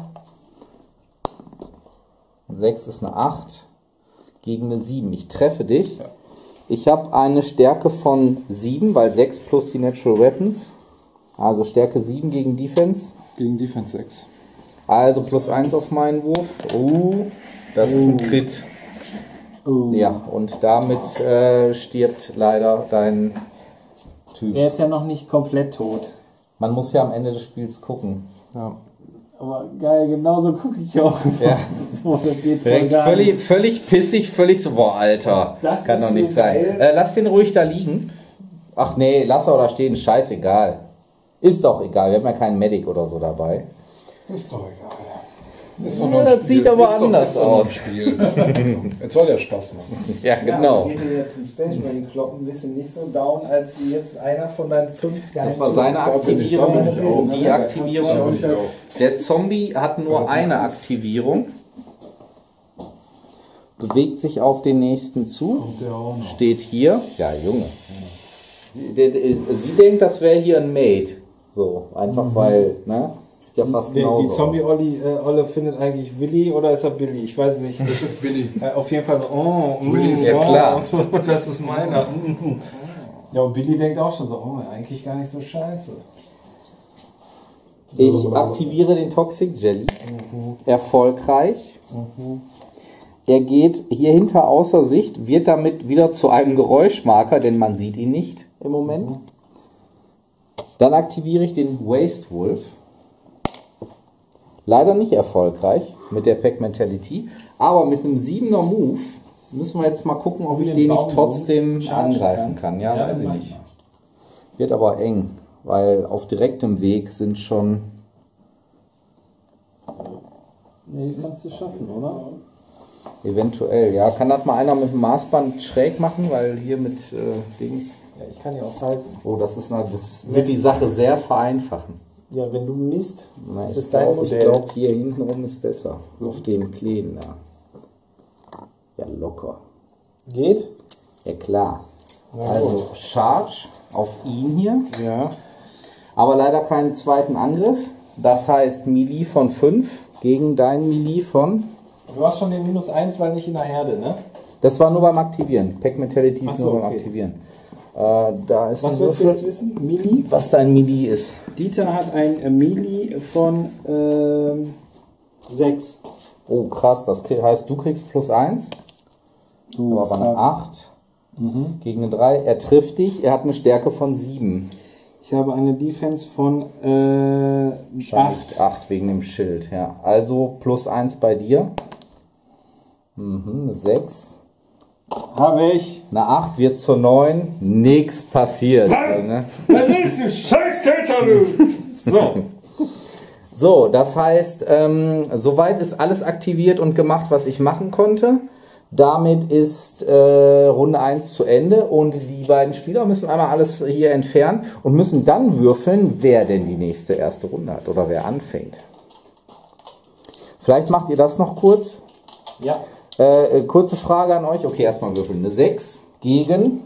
Speaker 2: 6 ist eine 8. Gegen eine 7. Ich treffe dich. Ja. Ich habe eine Stärke von 7, weil 6 plus die Natural Weapons. Also Stärke 7 gegen Defense.
Speaker 3: Gegen Defense 6.
Speaker 2: Also +1 auf meinen Wurf. Das ist ein Crit. Ja, und damit stirbt leider dein Typ.
Speaker 1: Er ist ja noch nicht komplett tot.
Speaker 2: Man muss ja am Ende des Spiels gucken.
Speaker 3: Ja.
Speaker 1: Aber geil, genauso gucke ich auch.
Speaker 2: Ja.
Speaker 1: Oh, das geht
Speaker 2: Direkt völlig pissig, völlig so, boah, Alter.
Speaker 1: Das
Speaker 2: kann
Speaker 1: ist
Speaker 2: doch nicht
Speaker 1: so
Speaker 2: sein. Lass den ruhig da liegen. Ach nee, lass er da stehen, scheißegal. Ist doch egal, wir haben ja keinen Medic oder so dabei.
Speaker 3: Ist doch egal.
Speaker 2: Ist doch das sieht aber anders aus.
Speaker 3: Jetzt soll ja Spaß machen.
Speaker 2: Ja, genau.
Speaker 1: Ja, geht dir jetzt ein Space Marine kloppen, ein bisschen nicht so down, als wie jetzt einer von deinen 5
Speaker 2: Das war seine Aktivierung. Die Aktivierung.
Speaker 3: Ja,
Speaker 2: Der Zombie hat nur eine Aktivierung. Bewegt sich auf den nächsten zu. Steht hier. Ja, Junge. Sie denkt, das wäre hier ein Mate. So, einfach weil, ne? Ja, fast genauso.
Speaker 1: Die Zombie-Olle findet eigentlich Willi oder ist er Billy? Ich weiß es nicht.
Speaker 3: Das ist jetzt Billy.
Speaker 1: Auf jeden Fall so,
Speaker 3: Willi ist
Speaker 2: ja klar.
Speaker 1: So, das ist meiner. Ja, und Billy denkt auch schon so, eigentlich gar nicht so scheiße.
Speaker 2: Ich aktiviere den Toxic Jelly. Erfolgreich. Er geht hier hinter außer Sicht, wird damit wieder zu einem Geräuschmarker, denn man sieht ihn nicht im Moment. Dann aktiviere ich den Waste Wolf. Leider nicht erfolgreich mit der Pack Mentality, aber mit einem 7er Move müssen wir jetzt mal gucken, ob ich den nicht trotzdem angreifen kann. Ja, weiß ich nicht. Wird aber eng, weil auf direktem Weg sind schon...
Speaker 1: Nee, kannst du schaffen, oder?
Speaker 2: Eventuell, ja. Kann das mal einer mit dem Maßband schräg machen, weil hier mit Dings...
Speaker 1: Ja, ich kann ja auch halten.
Speaker 2: Oh, das wird die Sache sehr vereinfachen.
Speaker 1: Ja, wenn du misst,
Speaker 2: Nein,
Speaker 1: ist es dein Modell.
Speaker 2: Ich glaube, hier hinten rum ist besser. So auf dem Kleinen da. Ja, locker.
Speaker 1: Geht?
Speaker 2: Ja, klar.
Speaker 1: Na
Speaker 2: Also
Speaker 1: gut.
Speaker 2: Charge auf ihn hier.
Speaker 1: Ja.
Speaker 2: Aber leider keinen zweiten Angriff. Das heißt Melee von 5 gegen dein Melee von...
Speaker 1: Du hast schon den -1, weil nicht in der Herde, ne?
Speaker 2: Das war nur beim Aktivieren. Pack Mentality ist
Speaker 1: Ach so,
Speaker 2: nur beim
Speaker 1: okay.
Speaker 2: Aktivieren. Da ist
Speaker 1: Was
Speaker 2: ein
Speaker 1: willst du
Speaker 2: Würfel,
Speaker 1: jetzt wissen? Melee?
Speaker 2: was dein Melee ist.
Speaker 1: Dieter hat ein Melee von 6.
Speaker 2: Oh, krass, das heißt, du kriegst +1. Du aber eine 8 gegen eine 3. Er trifft dich, er hat eine Stärke von 7.
Speaker 1: Ich habe eine Defense von 8.
Speaker 2: 8 wegen dem Schild, ja. Also +1 bei dir. Eine 6.
Speaker 1: Habe ich.
Speaker 2: Eine 8 wird zur 9. Nix passiert. Ne?
Speaker 1: Was ist du Scheißköter, du? So.
Speaker 2: So, das heißt, soweit ist alles aktiviert und gemacht, was ich machen konnte. Damit ist Runde 1 zu Ende und die beiden Spieler müssen einmal alles hier entfernen und müssen dann würfeln, wer denn die nächste erste Runde hat oder wer anfängt. Vielleicht macht ihr das noch kurz.
Speaker 1: Ja.
Speaker 2: Kurze Frage an euch. Okay, erstmal würfeln. Eine 6 gegen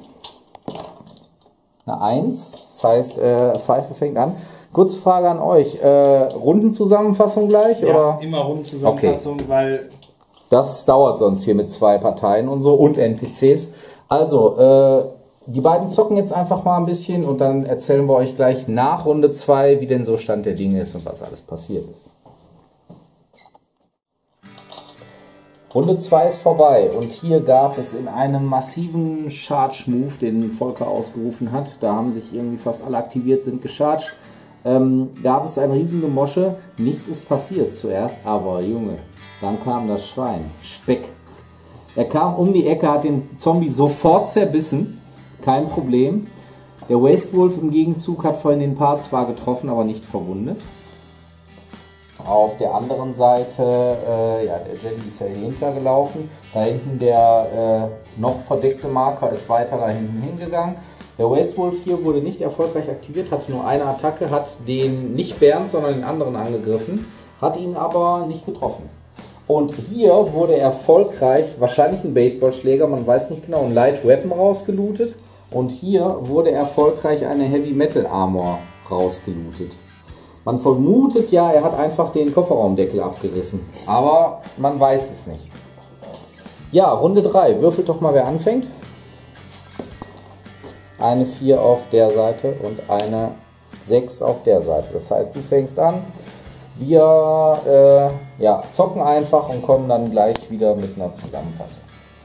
Speaker 2: eine 1. Das heißt, Pfeife fängt an. Kurze Frage an euch. Rundenzusammenfassung gleich?
Speaker 1: Ja,
Speaker 2: oder?
Speaker 1: immer Rundenzusammenfassung, okay. Weil...
Speaker 2: Das dauert sonst hier mit 2 Parteien und so und NPCs. Also, die beiden zocken jetzt einfach mal ein bisschen und dann erzählen wir euch gleich nach Runde 2, wie denn so Stand der Dinge ist und was alles passiert ist. Runde 2 ist vorbei und hier gab es in einem massiven Charge-Move, den Volker ausgerufen hat, da haben sich irgendwie fast alle aktiviert, sind gecharged, gab es ein riesige Mosche, nichts ist passiert zuerst, aber Junge, dann kam das Schwein, Speck. Er kam um die Ecke, hat den Zombie sofort zerbissen, kein Problem. Der Waste Wolf im Gegenzug hat vorhin den Paar zwar getroffen, aber nicht verwundet. Auf der anderen Seite, ja, der Jelly ist ja hier hintergelaufen. Da hinten der noch verdeckte Marker ist weiter da hinten hingegangen. Der Waste Wolf hier wurde nicht erfolgreich aktiviert, hatte nur eine Attacke, hat den nicht Bernd, sondern den anderen angegriffen, hat ihn aber nicht getroffen. Und hier wurde erfolgreich, wahrscheinlich ein Baseballschläger, man weiß nicht genau, ein Light Weapon rausgelootet. Und hier wurde erfolgreich eine Heavy Metal Armor rausgelootet. Man vermutet ja, er hat einfach den Kofferraumdeckel abgerissen. Aber man weiß es nicht. Ja, Runde 3. Würfelt doch mal, wer anfängt. Eine 4 auf der Seite und eine 6 auf der Seite. Das heißt, du fängst an. Wir ja, zocken einfach und kommen dann gleich wieder mit einer Zusammenfassung.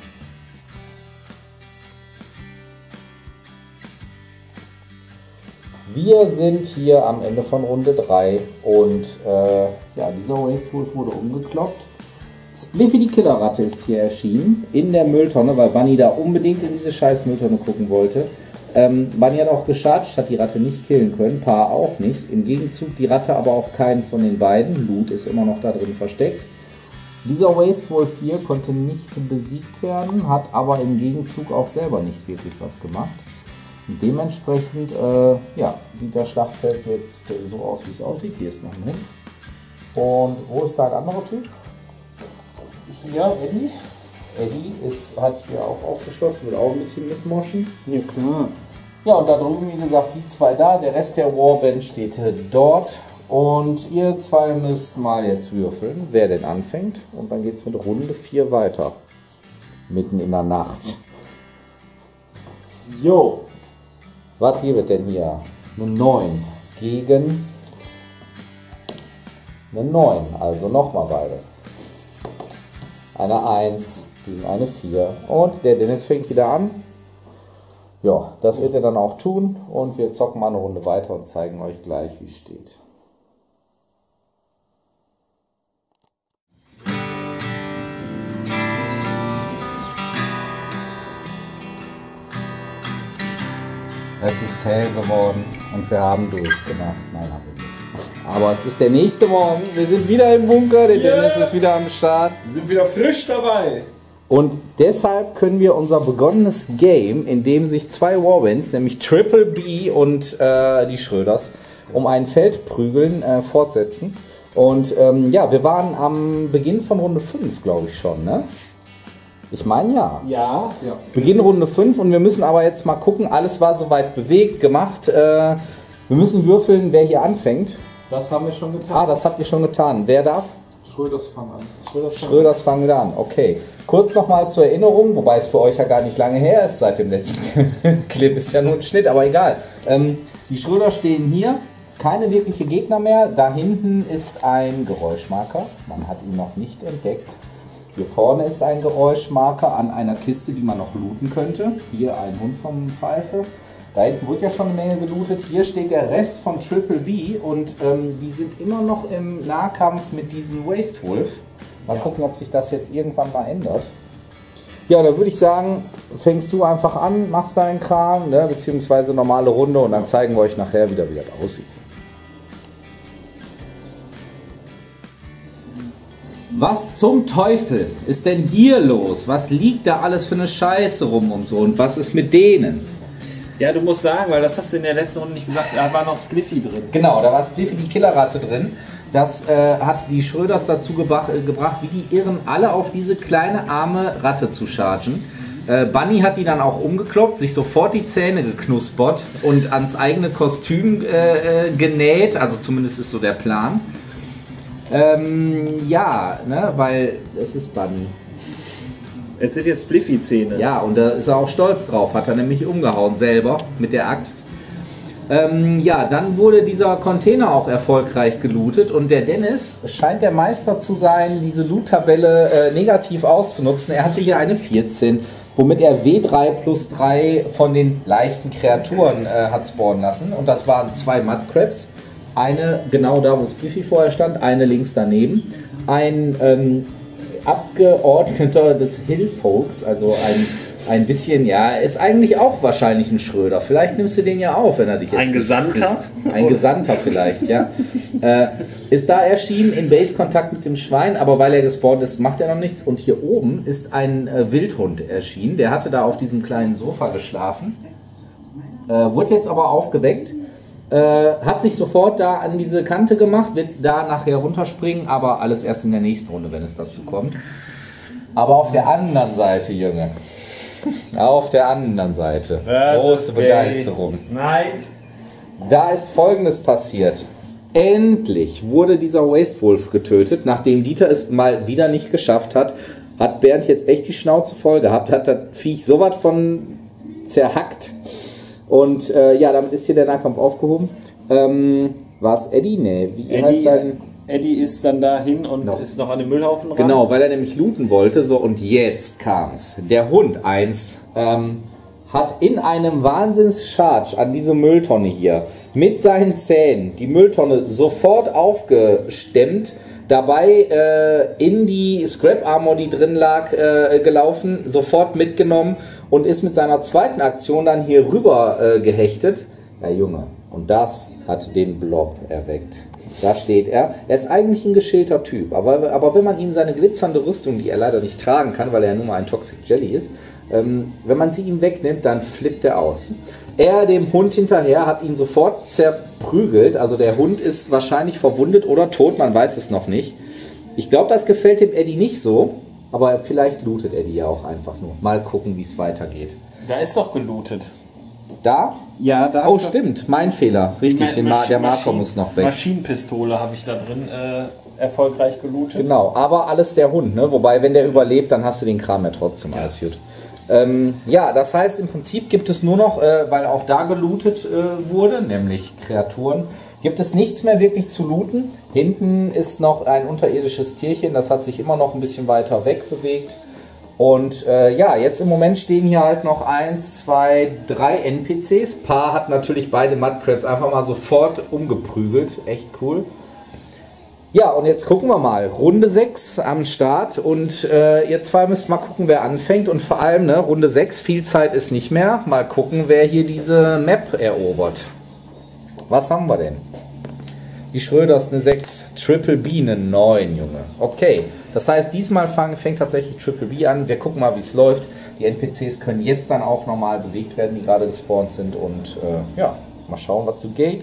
Speaker 2: Wir sind hier am Ende von Runde 3 und ja, dieser Waste Wolf wurde umgekloppt. Spliffy die Killerratte ist hier erschienen in der Mülltonne, weil Bunny da unbedingt in diese scheiß Mülltonne gucken wollte. Bunny hat auch gecharged, hat die Ratte nicht killen können, Paar auch nicht. Im Gegenzug die Ratte aber auch keinen von den beiden. Loot ist immer noch da drin versteckt. Dieser Waste Wolf hier konnte nicht besiegt werden, hat aber im Gegenzug auch selber nicht wirklich was gemacht. Dementsprechend ja, sieht das Schlachtfeld jetzt so aus, wie es aussieht. Hier ist noch ein Hund. Und wo ist da ein anderer Typ?
Speaker 1: Ja, Eddie.
Speaker 2: Eddie hat hier auch aufgeschlossen, will auch ein bisschen mitmoschen.
Speaker 1: Ja, klar.
Speaker 2: Ja, und da drüben, wie gesagt, die zwei da. Der Rest der Warband steht dort. Und ihr zwei müsst mal jetzt würfeln, wer denn anfängt. Und dann geht es mit Runde 4 weiter. Mitten in der Nacht.
Speaker 1: Jo.
Speaker 2: Was gibt denn hier? Eine 9 gegen eine 9. Also nochmal beide. Eine 1 gegen eine 4. Und der Dennis fängt wieder an. Ja, das wird er dann auch tun. Und wir zocken mal eine Runde weiter und zeigen euch gleich, wie es steht. Es ist hell geworden und wir haben durchgemacht. Nein, haben wir nicht. Aber es ist der nächste Morgen. Wir sind wieder im Bunker. Der Dennis ist wieder am Start.
Speaker 1: Wir sind wieder frisch dabei.
Speaker 2: Und deshalb können wir unser begonnenes Game, in dem sich zwei Warbands, nämlich Triple B und die Schröders, um ein Feld prügeln, fortsetzen. Und ja, wir waren am Beginn von Runde 5, glaube ich schon, ne? Ich meine ja.
Speaker 1: Ja.
Speaker 2: Beginn Runde 5 und wir müssen aber jetzt mal gucken, alles war soweit bewegt, gemacht. Wir müssen würfeln, wer hier anfängt.
Speaker 1: Das haben wir schon getan.
Speaker 2: Ah, das habt ihr schon getan. Wer darf?
Speaker 3: Schröders fangen an.
Speaker 2: Schröders fangen wieder an. Okay. Kurz nochmal zur Erinnerung, wobei es für euch ja gar nicht lange her ist seit dem letzten Clip. Ist ja nur ein Schnitt, aber egal. Die Schröder stehen hier. keine wirkliche Gegner mehr. Da hinten ist ein Geräuschmarker. Man hat ihn noch nicht entdeckt. Hier vorne ist ein Geräuschmarker an einer Kiste, die man noch looten könnte. Hier ein Hund vom Pfeife. Da hinten wurde ja schon eine Menge gelootet. Hier steht der Rest von Triple B und die sind immer noch im Nahkampf mit diesem Waste Wolf. Mal gucken, ob sich das jetzt irgendwann mal ändert. Ja, da würde ich sagen, fängst du einfach an, machst deinen Kram, ne, beziehungsweise normale Runde und dann zeigen wir euch nachher wieder, wie das aussieht. Was zum Teufel ist denn hier los? Was liegt da alles für eine Scheiße rum und so? Und was ist mit denen?
Speaker 1: Ja, du musst sagen, weil das hast du in der letzten Runde nicht gesagt, da war noch Spliffy drin.
Speaker 2: Genau, da war Spliffy, die Killerratte drin. Das hat die Schröders dazu gebracht, wie die Irren, alle auf diese kleine arme Ratte zu chargen. Bunny hat die dann auch umgekloppt, sich sofort die Zähne geknuspert und ans eigene Kostüm genäht. Also zumindest ist so der Plan. Ja, ne, weil es ist Bunny.
Speaker 1: Es sind jetzt Spliffy-Zähne.
Speaker 2: Ja, und da ist er auch stolz drauf. Hat er nämlich umgehauen selber mit der Axt. Ja, dann wurde dieser Container auch erfolgreich gelootet und der Dennis scheint der Meister zu sein, diese Loot-Tabelle negativ auszunutzen. Er hatte hier eine 14, womit er W3+3 von den leichten Kreaturen hat spawnen lassen. Und das waren 2 Mudcrabs. Eine genau da, wo Spliffy vorher stand, eine links daneben. Ein Abgeordneter des Hillfolks, also ein bisschen, ja, ist eigentlich auch wahrscheinlich ein Schröder. Vielleicht nimmst du den ja auf, wenn er dich jetzt
Speaker 1: ein Gesandter
Speaker 2: frisst. Ein Gesandter vielleicht, ja. Ist da erschienen in Base-Kontakt mit dem Schwein, aber weil er gespawnt ist, macht er noch nichts. Und hier oben ist ein Wildhund erschienen. Der hatte da auf diesem kleinen Sofa geschlafen. Wurde jetzt aber aufgeweckt. Hat sich sofort da an diese Kante gemacht, wird da nachher runterspringen, aber alles erst in der nächsten Runde, wenn es dazu kommt. Aber auf der anderen Seite, Junge. Auf der anderen Seite. Große Begeisterung.
Speaker 1: Nein.
Speaker 2: Da ist Folgendes passiert. Endlich wurde dieser Waste Wolf getötet, nachdem Dieter es mal wieder nicht geschafft hat. Hat Bernd jetzt echt die Schnauze voll gehabt, hat das Viech so was von zerhackt. Und ja, damit ist hier der Nahkampf aufgehoben. War es Eddie? Nee, wie heißt dein...
Speaker 1: Eddie ist dann dahin und ist noch an den Müllhaufen ran.
Speaker 2: Genau, weil er nämlich looten wollte. So, und jetzt kam's. Der Hund 1 hat in einem Wahnsinns-Charge an diese Mülltonne hier mit seinen Zähnen die Mülltonne sofort aufgestemmt, dabei in die Scrap-Armor, die drin lag, gelaufen, sofort mitgenommen und ist mit seiner zweiten Aktion dann hier rüber gehechtet. Ja, Junge, und das hat den Blob erweckt. Da steht er. Er ist eigentlich ein geschälter Typ, aber wenn man ihm seine glitzernde Rüstung, die er leider nicht tragen kann, weil er nun mal ein Toxic Jelly ist, wenn man sie ihm wegnimmt, dann flippt er aus. Er dem Hund hinterher hat ihn sofort zerprügelt, also der Hund ist wahrscheinlich verwundet oder tot, man weiß es noch nicht. Ich glaube, das gefällt dem Eddie nicht so, aber vielleicht lootet Eddie ja auch einfach nur. Mal gucken, wie es weitergeht.
Speaker 1: Da ist doch gelootet.
Speaker 2: Da?
Speaker 1: Ja, da.
Speaker 2: Oh, stimmt, mein Fehler. Richtig, der Marker muss noch weg.
Speaker 1: Maschinenpistole habe ich da drin erfolgreich gelootet.
Speaker 2: Genau, aber alles der Hund, ne? Wobei, wenn der überlebt, dann hast du den Kram ja trotzdem, alles gut. Ja, das heißt, im Prinzip gibt es nur noch, weil auch da gelootet wurde, nämlich Kreaturen, gibt es nichts mehr wirklich zu looten. Hinten ist noch ein unterirdisches Tierchen, das hat sich immer noch ein bisschen weiter weg bewegt. Und ja, jetzt im Moment stehen hier halt noch 1, 2, 3 NPCs. Pa hat natürlich beide Mudcrabs einfach mal sofort umgeprügelt. Echt cool. Ja, und jetzt gucken wir mal. Runde 6 am Start. Und ihr zwei müsst mal gucken, wer anfängt. Und vor allem, ne, Runde 6, viel Zeit ist nicht mehr. Mal gucken, wer hier diese Map erobert. Was haben wir denn? Die Schröders eine 6, Triple B eine 9, Junge. Okay, das heißt, diesmal fängt tatsächlich Triple B an. Wir gucken mal, wie es läuft. Die NPCs können jetzt dann auch normal bewegt werden, die gerade gespawnt sind. Und ja, mal schauen, was so geht.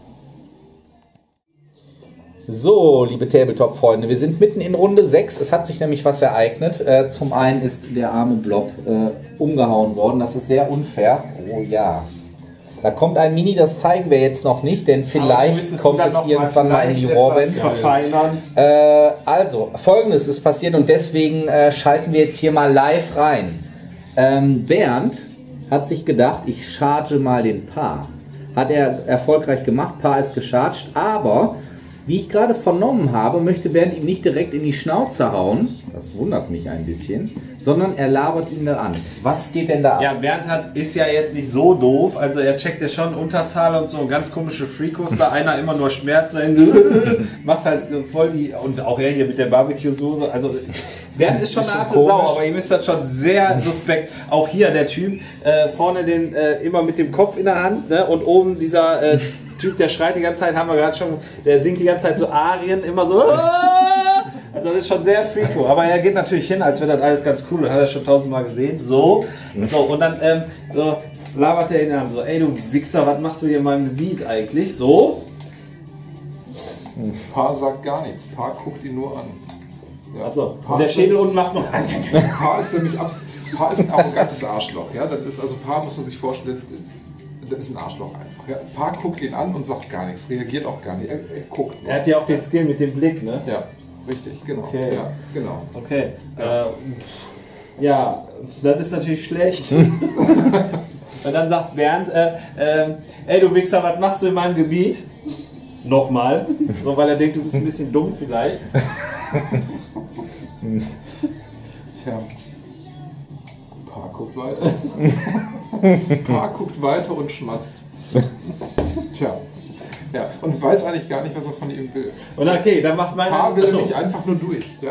Speaker 2: So, liebe Tabletop-Freunde, wir sind mitten in Runde 6. Es hat sich nämlich was ereignet. Zum einen ist der arme Blob umgehauen worden. Das ist sehr unfair. Oh ja. Da kommt ein Mini, das zeigen wir jetzt noch nicht, denn vielleicht kommt es irgendwann mal in die Warband. Also, Folgendes ist passiert und deswegen schalten wir jetzt hier mal live rein. Bernd hat sich gedacht, ich charge mal den Pa. Hat er erfolgreich gemacht, Paar ist gecharged, aber wie ich gerade vernommen habe, möchte Bernd ihm nicht direkt in die Schnauze hauen, das wundert mich ein bisschen, sondern er labert ihn da an. Was geht denn da ab?
Speaker 1: Ja, Bernd ist ja jetzt nicht so doof, also er checkt ja schon Unterzahl und so ganz komische Freakos, da einer immer nur Schmerzen, macht halt voll die, und auch er hier mit der Barbecue-Soße, also Bernd ist schon eine harte Sau, aber ihr müsst das schon sehr suspekt, auch hier der Typ, vorne den immer mit dem Kopf in der Hand, ne? Und oben dieser Typ, der schreit die ganze Zeit, haben wir gerade schon, der singt die ganze Zeit so Arien, immer so. Also das ist schon sehr freako. Aber er geht natürlich hin, als wäre das alles ganz cool. Und hat er schon 1000-mal gesehen. So. Und dann so, labert er ihn an. So, ey du Wichser, was machst du hier in meinem Lied eigentlich? So.
Speaker 3: Paar sagt gar nichts. Paar guckt ihn nur an. Ja.
Speaker 1: Achso. Und der Schädel unten macht noch.
Speaker 3: Paar ist nämlich Paar ist ein arrogantes Arschloch. Ja? Das ist also Paar, muss man sich vorstellen, das ist ein Arschloch einfach. Ja? Paar guckt ihn an und sagt gar nichts, reagiert auch gar nicht. Er guckt nur.
Speaker 1: Er hat ja auch den Skill mit dem Blick, ne?
Speaker 3: Ja, richtig, genau.
Speaker 1: Okay.
Speaker 3: Ja, genau.
Speaker 1: Okay. Ja, das ist natürlich schlecht. Und dann sagt Bernd, ey du Wichser, was machst du in meinem Gebiet? Nochmal. So, weil er denkt, du bist ein bisschen dumm vielleicht.
Speaker 3: Tja. Paar guckt weiter. Paar guckt weiter und schmatzt. Tja. Ja, und weiß eigentlich gar nicht, was er von ihm will.
Speaker 1: Und okay, dann macht mein
Speaker 3: Paar will nämlich einfach nur durch. Ja.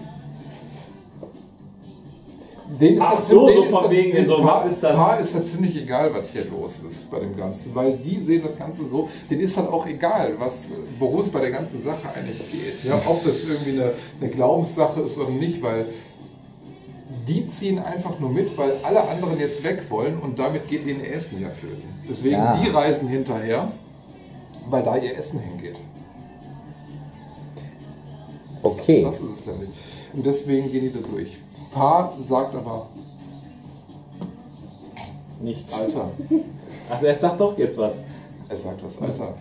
Speaker 3: Den ist
Speaker 1: Ach
Speaker 3: das,
Speaker 1: so,
Speaker 3: den
Speaker 1: so
Speaker 3: ist
Speaker 1: von
Speaker 3: das,
Speaker 1: wegen,
Speaker 3: den
Speaker 1: so,
Speaker 3: Paar,
Speaker 1: was ist das?
Speaker 3: Paar ist ja ziemlich egal, was hier los ist bei dem Ganzen, weil die sehen das Ganze so, denen ist halt auch egal, worum es bei der ganzen Sache eigentlich geht. Ja, ob das irgendwie eine Glaubenssache ist oder nicht, weil die ziehen einfach nur mit, weil alle anderen jetzt weg wollen und damit geht ihnen ihr Essen ja flöten. Deswegen, die reisen hinterher, weil da ihr Essen hingeht.
Speaker 2: Okay.
Speaker 3: Das ist es nämlich. Und deswegen gehen die da durch. Paar sagt aber
Speaker 1: nichts.
Speaker 3: Alter.
Speaker 1: Ach, er sagt doch jetzt was.
Speaker 3: Er sagt was, Alter.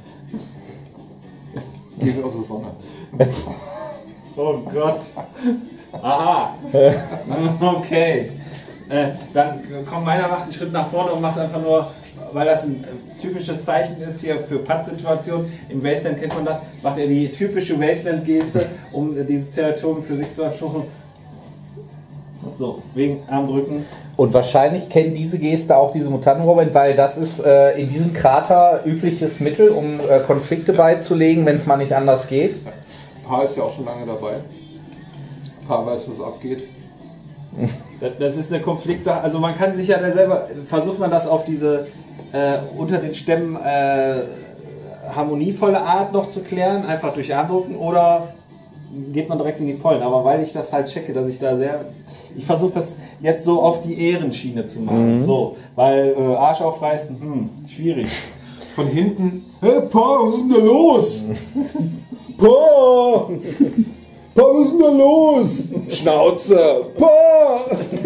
Speaker 3: Geh aus der Sonne.
Speaker 1: Oh Gott. Aha. Okay. Dann kommt meiner, macht einen Schritt nach vorne und macht einfach nur, weil das ein typisches Zeichen ist hier für Pattsituationen, im Wasteland kennt man das, macht er die typische Wasteland-Geste, um dieses Territorium für sich zu erschaffen. So, wegen Armdrücken.
Speaker 2: Und wahrscheinlich kennen diese Geste auch diese Mutanten-Robin, weil das ist in diesem Krater übliches Mittel, um Konflikte beizulegen, wenn es mal nicht anders geht.
Speaker 3: Paar ist ja auch schon lange dabei. Paar weiß, was abgeht.
Speaker 1: Das ist eine Konfliktsache. Also man kann sich ja da selber, versucht man das auf diese unter den Stämmen harmonievolle Art noch zu klären, einfach durch Armdrücken, oder geht man direkt in die Vollen? Aber weil ich das halt checke, dass ich da ich versuche das jetzt so auf die Ehrenschiene zu machen. So, weil Arsch aufreißen, schwierig.
Speaker 3: Von hinten, hey Paar, was ist denn da los? Paar! Paar, was ist denn da los? Schnauze! Paar!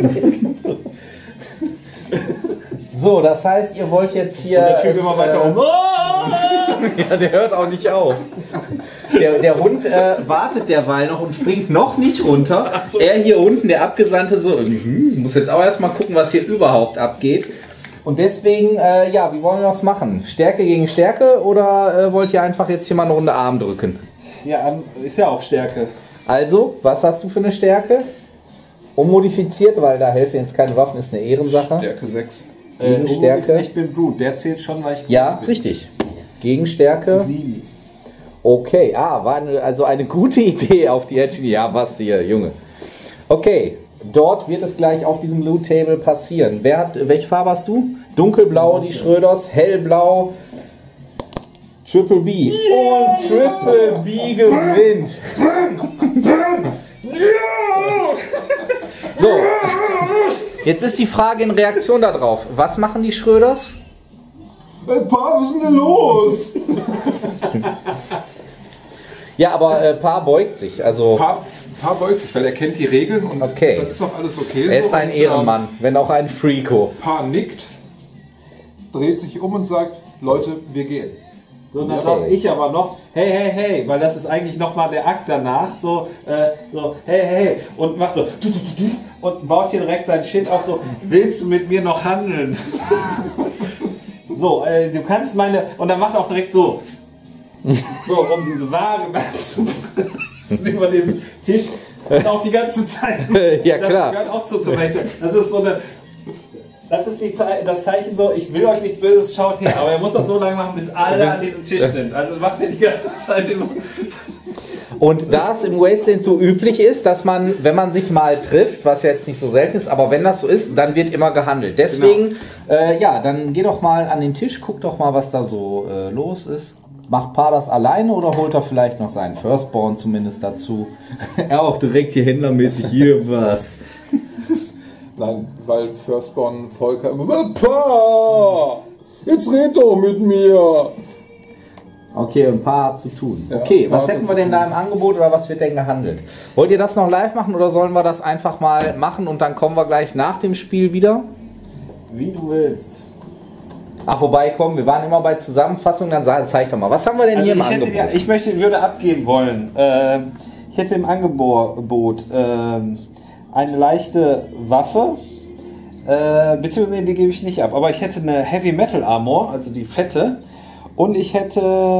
Speaker 2: So, das heißt, ihr wollt jetzt hier...
Speaker 1: Und der Typ immer weiter um.
Speaker 2: Ja, der hört auch nicht auf. Der Hund wartet derweil noch und springt noch nicht runter. So. Er hier unten, der Abgesandte, so, muss jetzt auch erstmal gucken, was hier überhaupt abgeht. Und deswegen, ja, wie wollen wir das machen? Stärke gegen Stärke oder wollt ihr einfach jetzt hier mal eine Runde Arm drücken?
Speaker 1: Ja, ist ja auch Stärke.
Speaker 2: Also, was hast du für eine Stärke? Unmodifiziert, weil da helfen jetzt keine Waffen, ist eine Ehrensache.
Speaker 3: Stärke 6.
Speaker 2: Gegenstärke.
Speaker 1: Ich bin Brute, der zählt schon, weil ich
Speaker 2: Ja,
Speaker 1: bin.
Speaker 2: richtig. Gegenstärke.
Speaker 1: 7.
Speaker 2: Okay, war also eine gute Idee auf die Edge. Ja, was hier, Junge. Okay, dort wird es gleich auf diesem Loot Table passieren. Welche Farbe hast du? Dunkelblau, die Schröders, hellblau, Triple B. Yeah! Und Triple B gewinnt. So, jetzt ist die Frage in Reaktion darauf. Was machen die Schröders?
Speaker 3: Hey Paar, was ist denn da los?
Speaker 2: Ja, aber Paar beugt sich. Also
Speaker 3: Paar beugt sich, weil er kennt die Regeln und
Speaker 2: okay.
Speaker 3: Das ist doch alles okay.
Speaker 2: Er ist
Speaker 3: so.
Speaker 2: ein Ehrenmann, wenn auch ein Freako.
Speaker 3: Paar nickt, dreht sich um und sagt, Leute, wir gehen.
Speaker 1: So, und dann sage ich aber noch, hey, weil das ist eigentlich nochmal der Akt danach, so, hey, und macht so, und baut hier direkt sein Schild auf, so, willst du mit mir noch handeln? So, du kannst meine... Und dann macht er auch direkt so. So, um diese Waage zu über diesen Tisch. Und auch die ganze Zeit.
Speaker 2: Ja, klar.
Speaker 1: Das gehört auch zum Recht. Das ist so eine... Das ist das Zeichen so, ich will euch nichts Böses, schaut her. Aber er muss das so lange machen, bis alle an diesem Tisch sind. Also macht er die ganze Zeit immer...
Speaker 2: Und da es im Wasteland so üblich ist, dass man, wenn man sich mal trifft, was jetzt nicht so selten ist, aber wenn das so ist, dann wird immer gehandelt. Deswegen, ja, dann geh doch mal an den Tisch, guck doch mal, was da so los ist. Macht Paar das alleine oder holt er vielleicht noch seinen Firstborn zumindest dazu? Er auch direkt hier händlermäßig hier was.
Speaker 3: Nein, weil Firstborn Volker immer Pa! Jetzt red doch mit mir!
Speaker 2: Okay, ein paar hat zu tun.
Speaker 3: Ja,
Speaker 2: Okay, was
Speaker 3: Paar
Speaker 2: hätten
Speaker 3: hat
Speaker 2: wir
Speaker 3: zu
Speaker 2: denn da
Speaker 3: tun.
Speaker 2: im Angebot oder was wird denn gehandelt? Wollt ihr das noch live machen oder sollen wir das einfach mal machen und dann kommen wir gleich nach dem Spiel wieder?
Speaker 1: Wie du willst.
Speaker 2: Ach, wobei, komm, wir waren immer bei Zusammenfassung, dann zeig doch mal. Was haben wir denn
Speaker 1: Also
Speaker 2: hier im
Speaker 1: ich hätte,
Speaker 2: Angebot?
Speaker 1: ja, würde abgeben wollen. Ich hätte im Angebot eine leichte Waffe, beziehungsweise die gebe ich nicht ab, aber ich hätte eine Heavy Metal Armor, also die fette, und ich hätte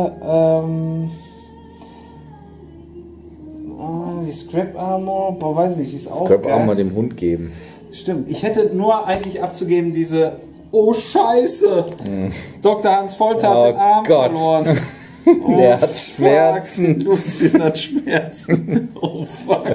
Speaker 1: die Scrap Armor, boah, weiß ich, die ist auch
Speaker 2: Scrap
Speaker 1: geil.
Speaker 2: Armor dem Hund geben.
Speaker 1: Stimmt, ich hätte nur eigentlich abzugeben diese, oh Scheiße, Dr. Hans Folter hat
Speaker 2: Oh
Speaker 1: den Arm
Speaker 2: Gott.
Speaker 1: verloren.
Speaker 2: Der hat
Speaker 1: fuck,
Speaker 2: Schmerzen.
Speaker 1: Lucien hat Schmerzen. Oh fuck.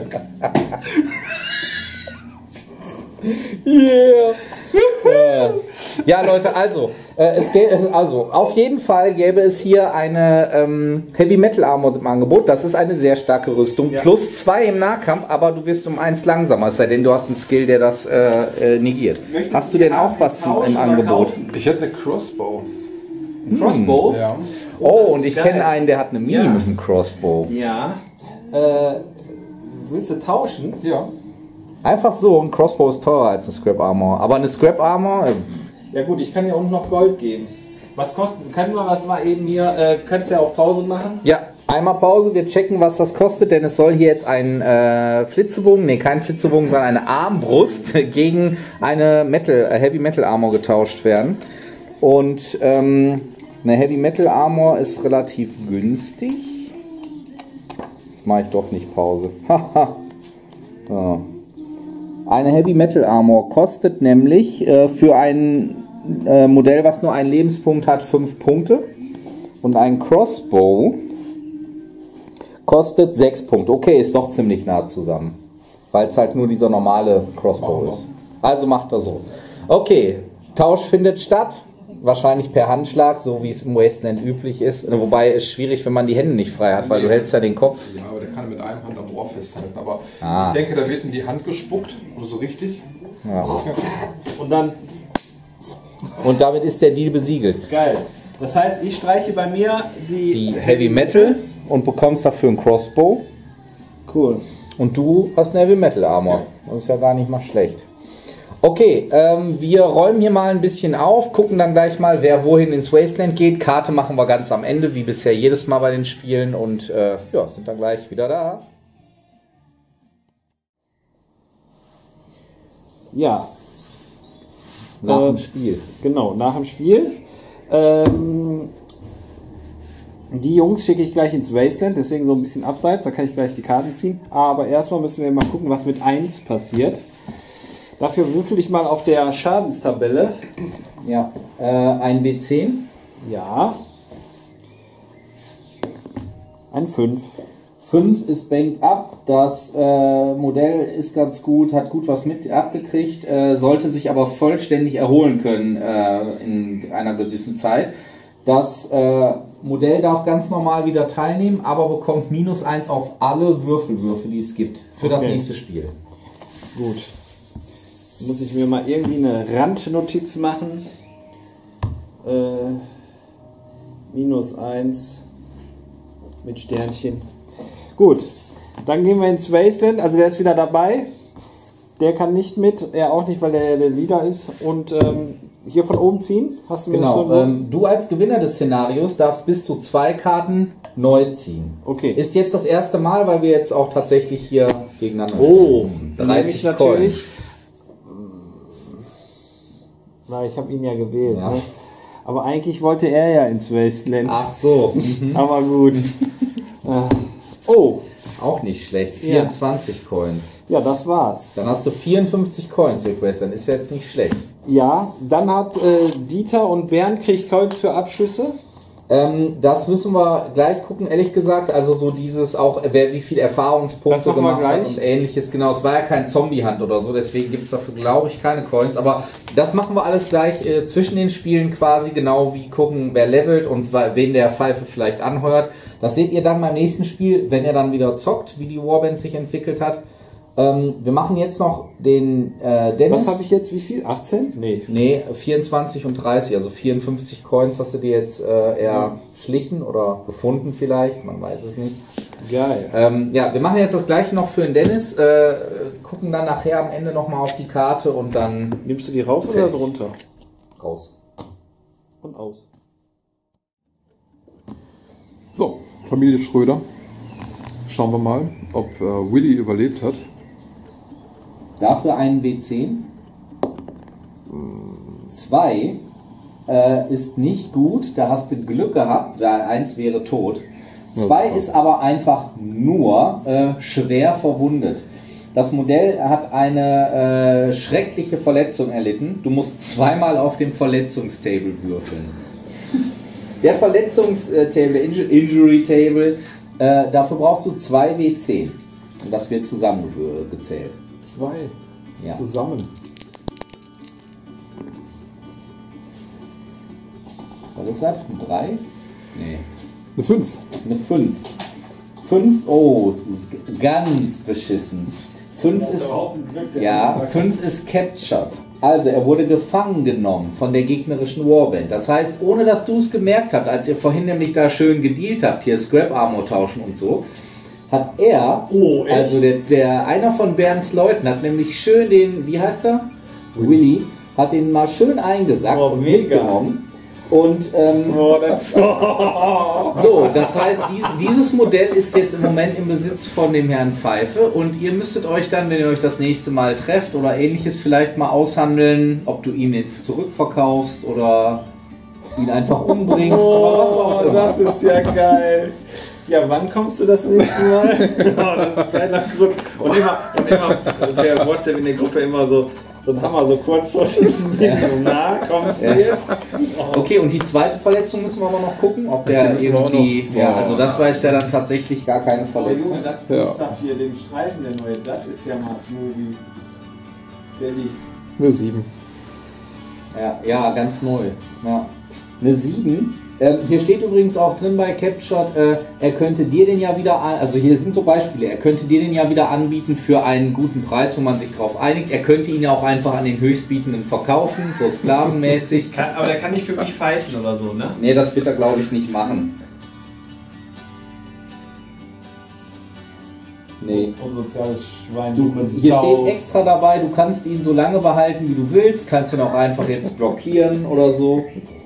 Speaker 2: Yeah. Ja, Leute, also, auf jeden Fall gäbe es hier eine Heavy Metal Armor im Angebot. Das ist eine sehr starke Rüstung.
Speaker 1: Ja.
Speaker 2: Plus 2 im Nahkampf, aber du wirst um 1 langsamer. Es sei denn, du hast einen Skill, der das negiert.
Speaker 1: Möchtest
Speaker 2: Hast du
Speaker 1: die
Speaker 2: denn auch
Speaker 1: haben,
Speaker 2: was
Speaker 1: tauschen
Speaker 2: im
Speaker 1: oder
Speaker 2: Angebot?
Speaker 1: kaufen?
Speaker 3: Ich hätte eine Crossbow.
Speaker 1: Crossbow?
Speaker 3: Ja.
Speaker 2: Oh,
Speaker 1: das
Speaker 2: und
Speaker 1: ist
Speaker 2: ich
Speaker 1: geil.
Speaker 2: kenne einen, der hat eine Mini
Speaker 1: Ja.
Speaker 2: mit einem Crossbow.
Speaker 1: Ja. Willst du tauschen?
Speaker 3: Ja.
Speaker 2: Einfach so, ein Crossbow ist teurer als eine Scrap Armor. Aber eine Scrap Armor,
Speaker 1: Ja gut, ich kann dir unten noch Gold geben. Was kostet? Können wir was mal eben hier? Könntest du ja auf Pause machen?
Speaker 2: ja, einmal Pause, wir checken, was das kostet, denn es soll hier jetzt ein Flitzebogen, nee, kein Flitzebogen, sondern eine Armbrust gegen eine Heavy Metal Armor getauscht werden. Und eine Heavy Metal Armor ist relativ günstig. Jetzt mache ich doch nicht Pause. Haha. So. Eine Heavy Metal Armor kostet nämlich für ein Modell, was nur einen Lebenspunkt hat, 5 Punkte. Und ein Crossbow kostet 6 Punkte. Okay, ist doch ziemlich nah zusammen. Weil es halt nur dieser normale Crossbow ist. Also macht er so. Okay, Tausch findet statt. Wahrscheinlich per Handschlag, so wie es im Wasteland üblich ist. Wobei es schwierig, wenn man die Hände nicht frei hat, weil du hältst ja den Kopf.
Speaker 3: Ja, aber der kann mit einem Hand am Ohr festhalten. Aber
Speaker 2: Ah.
Speaker 3: ich denke, da wird in die Hand gespuckt. Oder so richtig.
Speaker 2: Ja.
Speaker 1: Und dann,
Speaker 2: Und damit ist der Deal besiegelt.
Speaker 1: geil. Das heißt, ich streiche bei mir
Speaker 2: Die Heavy Metal und bekommst dafür einen Crossbow.
Speaker 1: Cool.
Speaker 2: Und du hast eine Heavy Metal Armor. Das ist ja gar nicht mal schlecht. Okay, wir räumen hier mal ein bisschen auf, gucken dann gleich mal, wer wohin ins Wasteland geht. Karte machen wir ganz am Ende, wie bisher jedes Mal bei den Spielen. Und ja, sind dann gleich wieder da.
Speaker 1: Ja,
Speaker 2: Nach dem Spiel.
Speaker 1: genau, nach dem Spiel. Die Jungs schicke ich gleich ins Wasteland, deswegen so ein bisschen abseits, da kann ich gleich die Karten ziehen. Aber erstmal müssen wir mal gucken, was mit 1 passiert. Dafür würfel ich mal auf der Schadenstabelle.
Speaker 2: Ja, ein W10.
Speaker 1: Ja. Ein 5.
Speaker 2: 5 ist banked up. Das Modell ist ganz gut, hat gut was mit abgekriegt, sollte sich aber vollständig erholen können in einer gewissen Zeit. Das Modell darf ganz normal wieder teilnehmen, aber bekommt -1 auf alle Würfelwürfe, die es gibt, für das
Speaker 1: Okay.
Speaker 2: nächste Spiel.
Speaker 1: Gut. Muss ich mir mal irgendwie eine Randnotiz machen. -1 mit Sternchen. Gut, dann gehen wir ins Wasteland. Also der ist wieder dabei. Der kann nicht mit, er auch nicht, weil der Leader ist. Und hier von oben ziehen. Hast du mir das
Speaker 2: Genau,
Speaker 1: so
Speaker 2: du als Gewinner des Szenarios darfst bis zu 2 Karten neu ziehen.
Speaker 1: Okay.
Speaker 2: Ist jetzt das erste Mal, weil wir jetzt auch tatsächlich hier gegeneinander
Speaker 1: Oh,
Speaker 2: spielen.
Speaker 1: nehme ich natürlich.
Speaker 2: Coins.
Speaker 1: Na, ich habe ihn ja gewählt.
Speaker 2: Ja.
Speaker 1: Ne? Aber eigentlich wollte er ja ins Wasteland.
Speaker 2: Ach so.
Speaker 1: Aber gut. Oh.
Speaker 2: Auch nicht schlecht. 24 Coins.
Speaker 1: Ja, das war's.
Speaker 2: Dann hast du 54 Coins, Request. Dann ist ja jetzt nicht schlecht.
Speaker 1: Ja, dann hat Dieter und Bernd kriegt Coins für Abschüsse.
Speaker 2: Das müssen wir gleich gucken, ehrlich gesagt. Also so dieses auch, wer wie viel Erfahrungspunkte gemacht hat und ähnliches. Genau, es war ja kein Zombie-Hunt oder so, deswegen gibt es dafür, glaube ich, keine Coins. Aber das machen wir alles gleich zwischen den Spielen quasi, genau wie gucken, wer levelt und wen der Pfeife vielleicht anheuert. Das seht ihr dann beim nächsten Spiel, wenn ihr dann wieder zockt, wie die Warband sich entwickelt hat. Wir machen jetzt noch den Dennis.
Speaker 1: Was habe ich jetzt? Wie viel? 18?
Speaker 2: Nee, 24 und 30. Also 54 Coins hast du dir jetzt erschlichen oder gefunden vielleicht. Man weiß es nicht.
Speaker 1: Geil.
Speaker 2: Ja, wir machen jetzt das gleiche noch für den Dennis. Gucken dann nachher am Ende nochmal auf die Karte und dann...
Speaker 1: Nimmst du die raus oder drunter?
Speaker 2: Raus.
Speaker 1: Und aus.
Speaker 3: So, Familie Schröder. Schauen wir mal, ob Willy überlebt hat.
Speaker 2: Dafür einen W10. 2 ist nicht gut, da hast du Glück gehabt, weil 1 wäre tot. 2 ist aber einfach nur schwer verwundet. Das Modell hat eine schreckliche Verletzung erlitten. Du musst zweimal auf dem Verletzungstable würfeln. Der Verletzungstable, Injury Table, dafür brauchst du 2 W10. Und das wird zusammengezählt.
Speaker 3: 2
Speaker 2: Ja.
Speaker 3: zusammen.
Speaker 2: Was ist das? Eine 3? Nee.
Speaker 3: Eine 5.
Speaker 2: Eine 5. 5, oh, ist ganz beschissen. 5 ist, ja, 5 ist captured. Also er wurde gefangen genommen von der gegnerischen Warband. Das heißt, ohne dass du es gemerkt habt, als ihr vorhin nämlich da schön gedealt habt, hier Scrap Armor tauschen und so, hat er, also der einer von Bernds Leuten hat nämlich schön den, wie heißt er? Willy, hat den mal schön eingesackt und mitgenommen. Und so, das heißt, dieses Modell ist jetzt im Moment im Besitz von dem Herrn Pfeife und ihr müsstet euch dann, wenn ihr euch das nächste Mal trefft oder ähnliches, vielleicht mal aushandeln, ob du ihm den zurückverkaufst oder ihn einfach umbringst oder was auch immer.
Speaker 1: Das ist ja geil. Ja, wann kommst du das nächste Mal? Das ist ein geiler Grund. Und immer per WhatsApp in der Gruppe immer so ein Hammer, so kurz vor diesem Video. So, na, kommst du jetzt?
Speaker 2: Okay, und die zweite Verletzung müssen wir aber noch gucken, ob der irgendwie... Ja, also das war jetzt ja dann tatsächlich gar keine Verletzung.
Speaker 1: Junge, das Muster hier, den Streifen der neue, das ist ja mal smoothie. Daddy.
Speaker 3: Eine 7.
Speaker 2: Ja, ganz neu. Ja. Eine 7. Hier steht übrigens auch drin bei Captured, er könnte dir den ja wieder, also hier sind so Beispiele, er könnte dir den ja wieder anbieten für einen guten Preis, wo man sich drauf einigt. Er könnte ihn ja auch einfach an den Höchstbietenden verkaufen, so sklavenmäßig.
Speaker 1: Aber der kann nicht für mich fighten oder so, ne?
Speaker 2: Nee, das wird er glaube ich nicht machen. Nee.
Speaker 1: Unsoziales Schwein.
Speaker 2: Hier steht extra dabei, du kannst ihn so lange behalten, wie du willst, kannst ihn auch einfach jetzt blockieren oder so.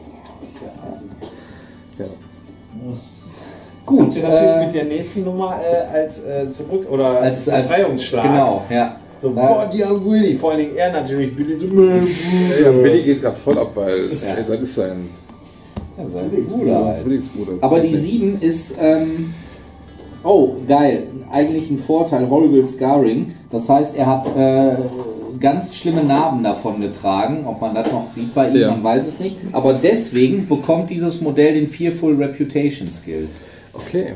Speaker 3: Ja.
Speaker 1: Gut. Kannst du natürlich mit der nächsten Nummer als zurück oder als Befreiungsschlag.
Speaker 2: Genau, ja.
Speaker 1: So, boah, die haben Willy, vor allen Dingen er natürlich, Billy so.
Speaker 3: Ja, Billy geht gerade voll ab, weil das ist sein
Speaker 2: Zwillingsbruder. Aber die 7 ist, oh, geil, eigentlich ein Vorteil, Horrible Scarring. Das heißt, er hat ganz schlimme Narben davon getragen. Ob man das noch sieht bei ihm, man weiß es nicht. Aber deswegen bekommt dieses Modell den Fearful Reputation Skill.
Speaker 3: Okay.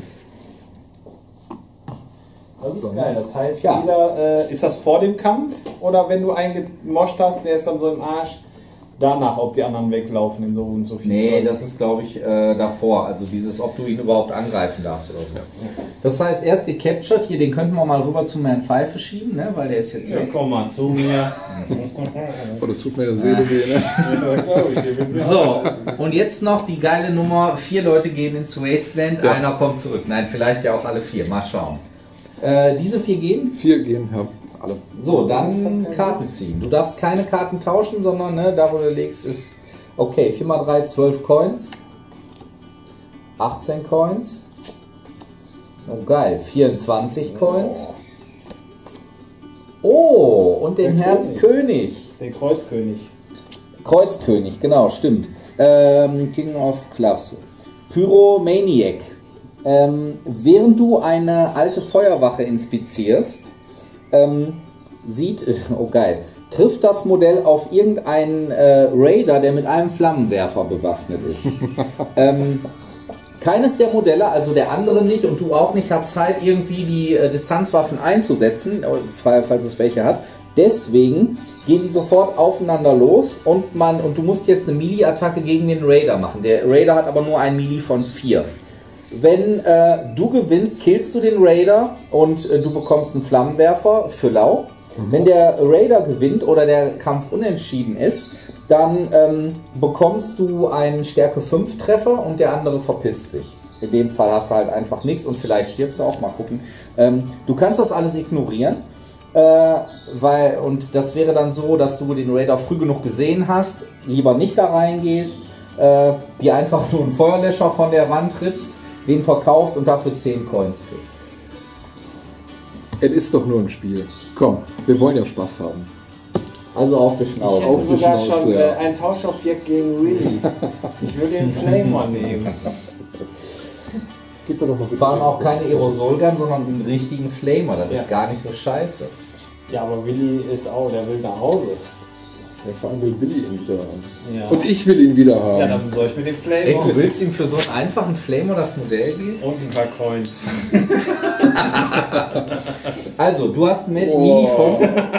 Speaker 1: Das ist geil. Das heißt, jeder, ist das vor dem Kampf oder wenn du einen gemoscht hast, der ist dann so im Arsch, danach, ob die anderen weglaufen in so und so viel
Speaker 2: Nee,
Speaker 1: Zeit.
Speaker 2: das ist glaube ich davor. Also dieses, ob du ihn überhaupt angreifen darfst oder so. Das heißt, erst gecaptured, hier, den könnten wir mal rüber zum Herrn Pfeife schieben, ne? Weil der ist jetzt weg.
Speaker 1: Komm mal zu mir.
Speaker 3: Oder tut mir das Seele weh, ne?
Speaker 2: So, und jetzt noch die geile Nummer, 4 Leute gehen ins Wasteland, einer kommt zurück. Nein, vielleicht ja auch alle 4, mal schauen. Diese 4 gehen?
Speaker 3: 4 gehen, ja, alle.
Speaker 2: So, dann Karten ziehen. Du darfst keine Karten tauschen, sondern ne, da wo du legst ist, okay, 4 mal 3, 12 Coins. 18 Coins. Oh geil, 24 Coins. Oh, und den Herzkönig.
Speaker 1: Der Kreuzkönig.
Speaker 2: Kreuzkönig, genau, stimmt. King of Clubs. Pyromaniac. Während du eine alte Feuerwache inspizierst, trifft das Modell auf irgendeinen Raider, der mit einem Flammenwerfer bewaffnet ist. Keines der Modelle, also der andere nicht und du auch nicht, hat Zeit, irgendwie die Distanzwaffen einzusetzen, falls es welche hat. Deswegen gehen die sofort aufeinander los und du musst jetzt eine Melee-Attacke gegen den Raider machen. Der Raider hat aber nur ein Melee von 4. Wenn du gewinnst, killst du den Raider und du bekommst einen Flammenwerfer für lau. Wenn der Raider gewinnt oder der Kampf unentschieden ist, dann bekommst du einen Stärke 5 Treffer und der andere verpisst sich. In dem Fall hast du halt einfach nichts und vielleicht stirbst du auch, mal gucken. Du kannst das alles ignorieren, und das wäre dann so, dass du den Raider früh genug gesehen hast, lieber nicht da reingehst, dir einfach nur einen Feuerlöscher von der Wand trippst, den verkaufst und dafür 10 Coins kriegst.
Speaker 3: Es ist doch nur ein Spiel. Komm, wir wollen ja Spaß haben.
Speaker 2: Also auf die Schnauze.
Speaker 1: Ich hätte sogar schon ein Tauschobjekt gegen Willy. Ich würde den Flamer nehmen.
Speaker 3: Gib mir doch mal bitte.
Speaker 2: Waren auch keine Aerosolgun, sondern einen richtigen Flamer. Das ist gar nicht so scheiße.
Speaker 1: Ja, aber Willy ist auch, der will nach Hause.
Speaker 3: Ja, vor allem will Billy ihn wieder haben.
Speaker 1: Ja.
Speaker 3: Und ich will ihn wieder haben.
Speaker 1: Ja, dann soll ich mit dem Flamer.
Speaker 2: Ey, du willst ihm für so einen einfachen Flamer das Modell geben?
Speaker 1: Und ein paar Coins.
Speaker 2: Also, du hast ein Mini von...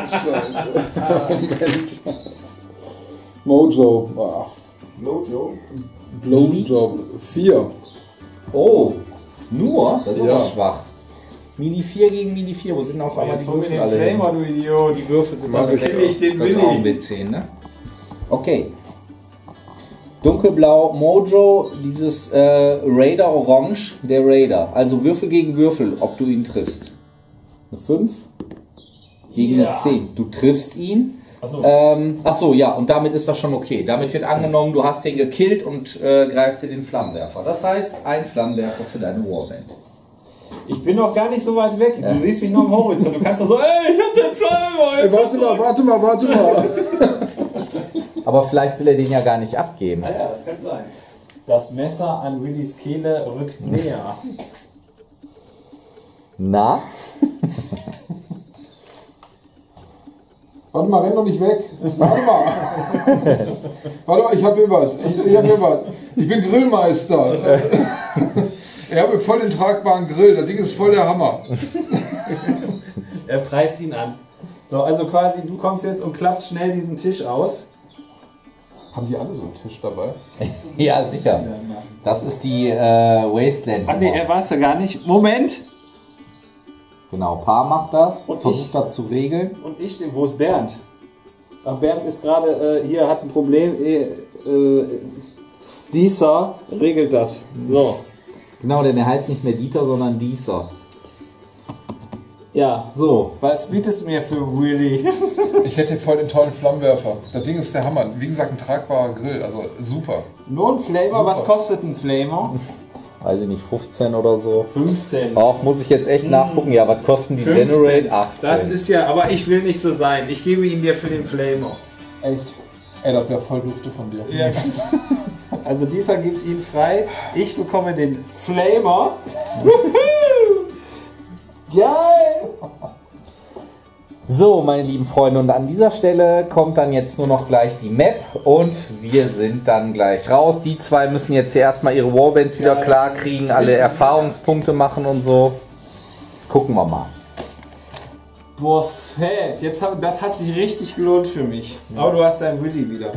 Speaker 3: Mojo.
Speaker 1: Mojo?
Speaker 3: Blowjob 4.
Speaker 2: Oh, nur? Das ist
Speaker 3: Ja.
Speaker 2: aber schwach. Mini 4 gegen Mini 4. Wo sind denn auf einmal die
Speaker 1: Jetzt hol mir
Speaker 2: Würfel
Speaker 1: den
Speaker 2: alle hin?
Speaker 1: Flamer, du Idiot.
Speaker 2: Die Würfel sind
Speaker 3: Mach
Speaker 2: alle
Speaker 3: ich
Speaker 2: weg.
Speaker 1: ich den
Speaker 2: Das ist auch ein
Speaker 1: Willi.
Speaker 2: W10, ne? Okay. Dunkelblau Mojo, dieses Raider Orange, der Raider. Also Würfel gegen Würfel, ob du ihn triffst. Eine 5 gegen eine 10. Du triffst ihn.
Speaker 1: Achso.
Speaker 2: Achso, ja, und damit ist das schon okay. Damit wird angenommen, du hast den gekillt und greifst dir den Flammenwerfer. Das heißt, ein Flammenwerfer für deine Warband.
Speaker 1: Ich bin noch gar nicht so weit weg. Du siehst mich noch am Horizont. Du kannst doch so, ey, ich hab den Flamer.
Speaker 3: Ey, warte mal.
Speaker 2: Aber vielleicht will er den ja gar nicht abgeben.
Speaker 1: Ja, das kann sein. Das Messer an Willys Kehle rückt näher.
Speaker 2: Na?
Speaker 3: Warte mal, renn doch nicht weg. Warte mal, ich hab hier was. Ich bin Grillmeister. Ich habe voll den tragbaren Grill. Das Ding ist voll der Hammer.
Speaker 1: Er preist ihn an. So, also quasi, du kommst jetzt und klappst schnell diesen Tisch aus.
Speaker 3: Haben die alle so einen Tisch dabei?
Speaker 2: Ja, sicher. Das ist die Wasteland.
Speaker 1: Ach nee, er war es ja gar nicht. Moment!
Speaker 2: Genau, Paar macht das,
Speaker 1: Und
Speaker 2: versucht das zu regeln.
Speaker 1: Und ich, wo ist Bernd? Ach, Bernd ist gerade hier, hat ein Problem. Dieser regelt das. So.
Speaker 2: Genau, denn er heißt nicht mehr Dieter, sondern Dieser.
Speaker 1: Ja.
Speaker 2: So.
Speaker 1: Was bietest du mir für Willy?
Speaker 3: Ich hätte voll den tollen Flammenwerfer. Das Ding ist der Hammer. Wie gesagt, ein tragbarer Grill. Also super.
Speaker 1: Nur ein Flamer?
Speaker 3: Super.
Speaker 1: Was kostet ein Flamer?
Speaker 2: Weiß ich nicht, 15 oder so.
Speaker 1: 15.
Speaker 2: Auch muss ich jetzt echt nachgucken. Ja, was kosten die
Speaker 1: 15.
Speaker 2: Generate? 18.
Speaker 1: Das ist ja, aber ich will nicht so sein. Ich gebe ihn dir für den Flamer.
Speaker 3: Echt? Ey, das wäre voll dufte von dir.
Speaker 1: Ja. Also dieser gibt ihn frei. Ich bekomme den Flamer. Geil!
Speaker 2: So, meine lieben Freunde, und an dieser Stelle kommt dann jetzt nur noch gleich die Map und wir sind dann gleich raus. Die zwei müssen jetzt hier erstmal ihre Warbands wieder klar kriegen, alle Erfahrungspunkte machen und so. Gucken wir mal.
Speaker 1: Boah, fett. Jetzt das hat sich richtig gelohnt für mich. Aber du hast deinen Willy wieder.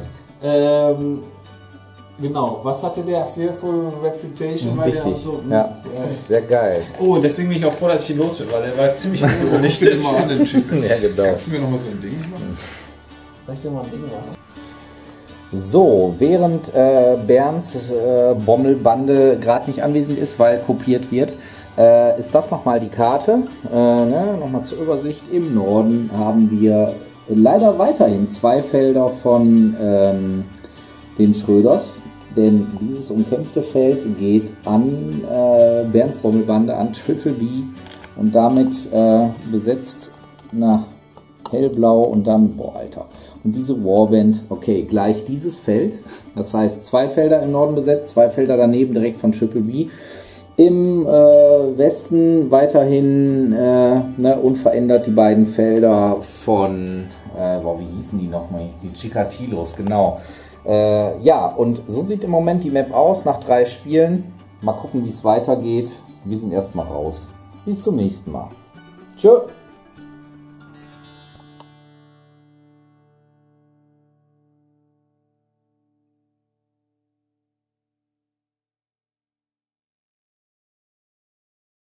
Speaker 1: Genau. Was hatte der? Fearful Reputation? Weil der
Speaker 2: Richtig.
Speaker 1: auch so,
Speaker 2: Ja, sehr geil.
Speaker 1: Oh, deswegen bin ich auch froh, dass ich ihn los bin, weil der war ziemlich gruselig.
Speaker 3: Guck dir mal an, den Typen.
Speaker 2: Ja, genau.
Speaker 3: Kannst du mir nochmal so ein Ding machen?
Speaker 1: Soll ich dir mal ein Ding machen?
Speaker 2: So, während Bernds Bommelbande gerade nicht anwesend ist, weil kopiert wird, ist das nochmal die Karte. Nochmal zur Übersicht. Im Norden haben wir leider weiterhin 2 Felder von den Schröders, denn dieses umkämpfte Feld geht an Bernds Bommelbande, an Triple B und damit besetzt nach hellblau und damit, boah Alter. Und diese Warband, okay, gleich dieses Feld. Das heißt, 2 Felder im Norden besetzt, 2 Felder daneben direkt von Triple B. Im Westen weiterhin unverändert die beiden Felder von, wie hießen die nochmal? Die Chikatilos, genau. Ja, und so sieht im Moment die Map aus nach 3 Spielen. Mal gucken, wie es weitergeht. Wir sind erstmal raus. Bis zum nächsten Mal. Tschö.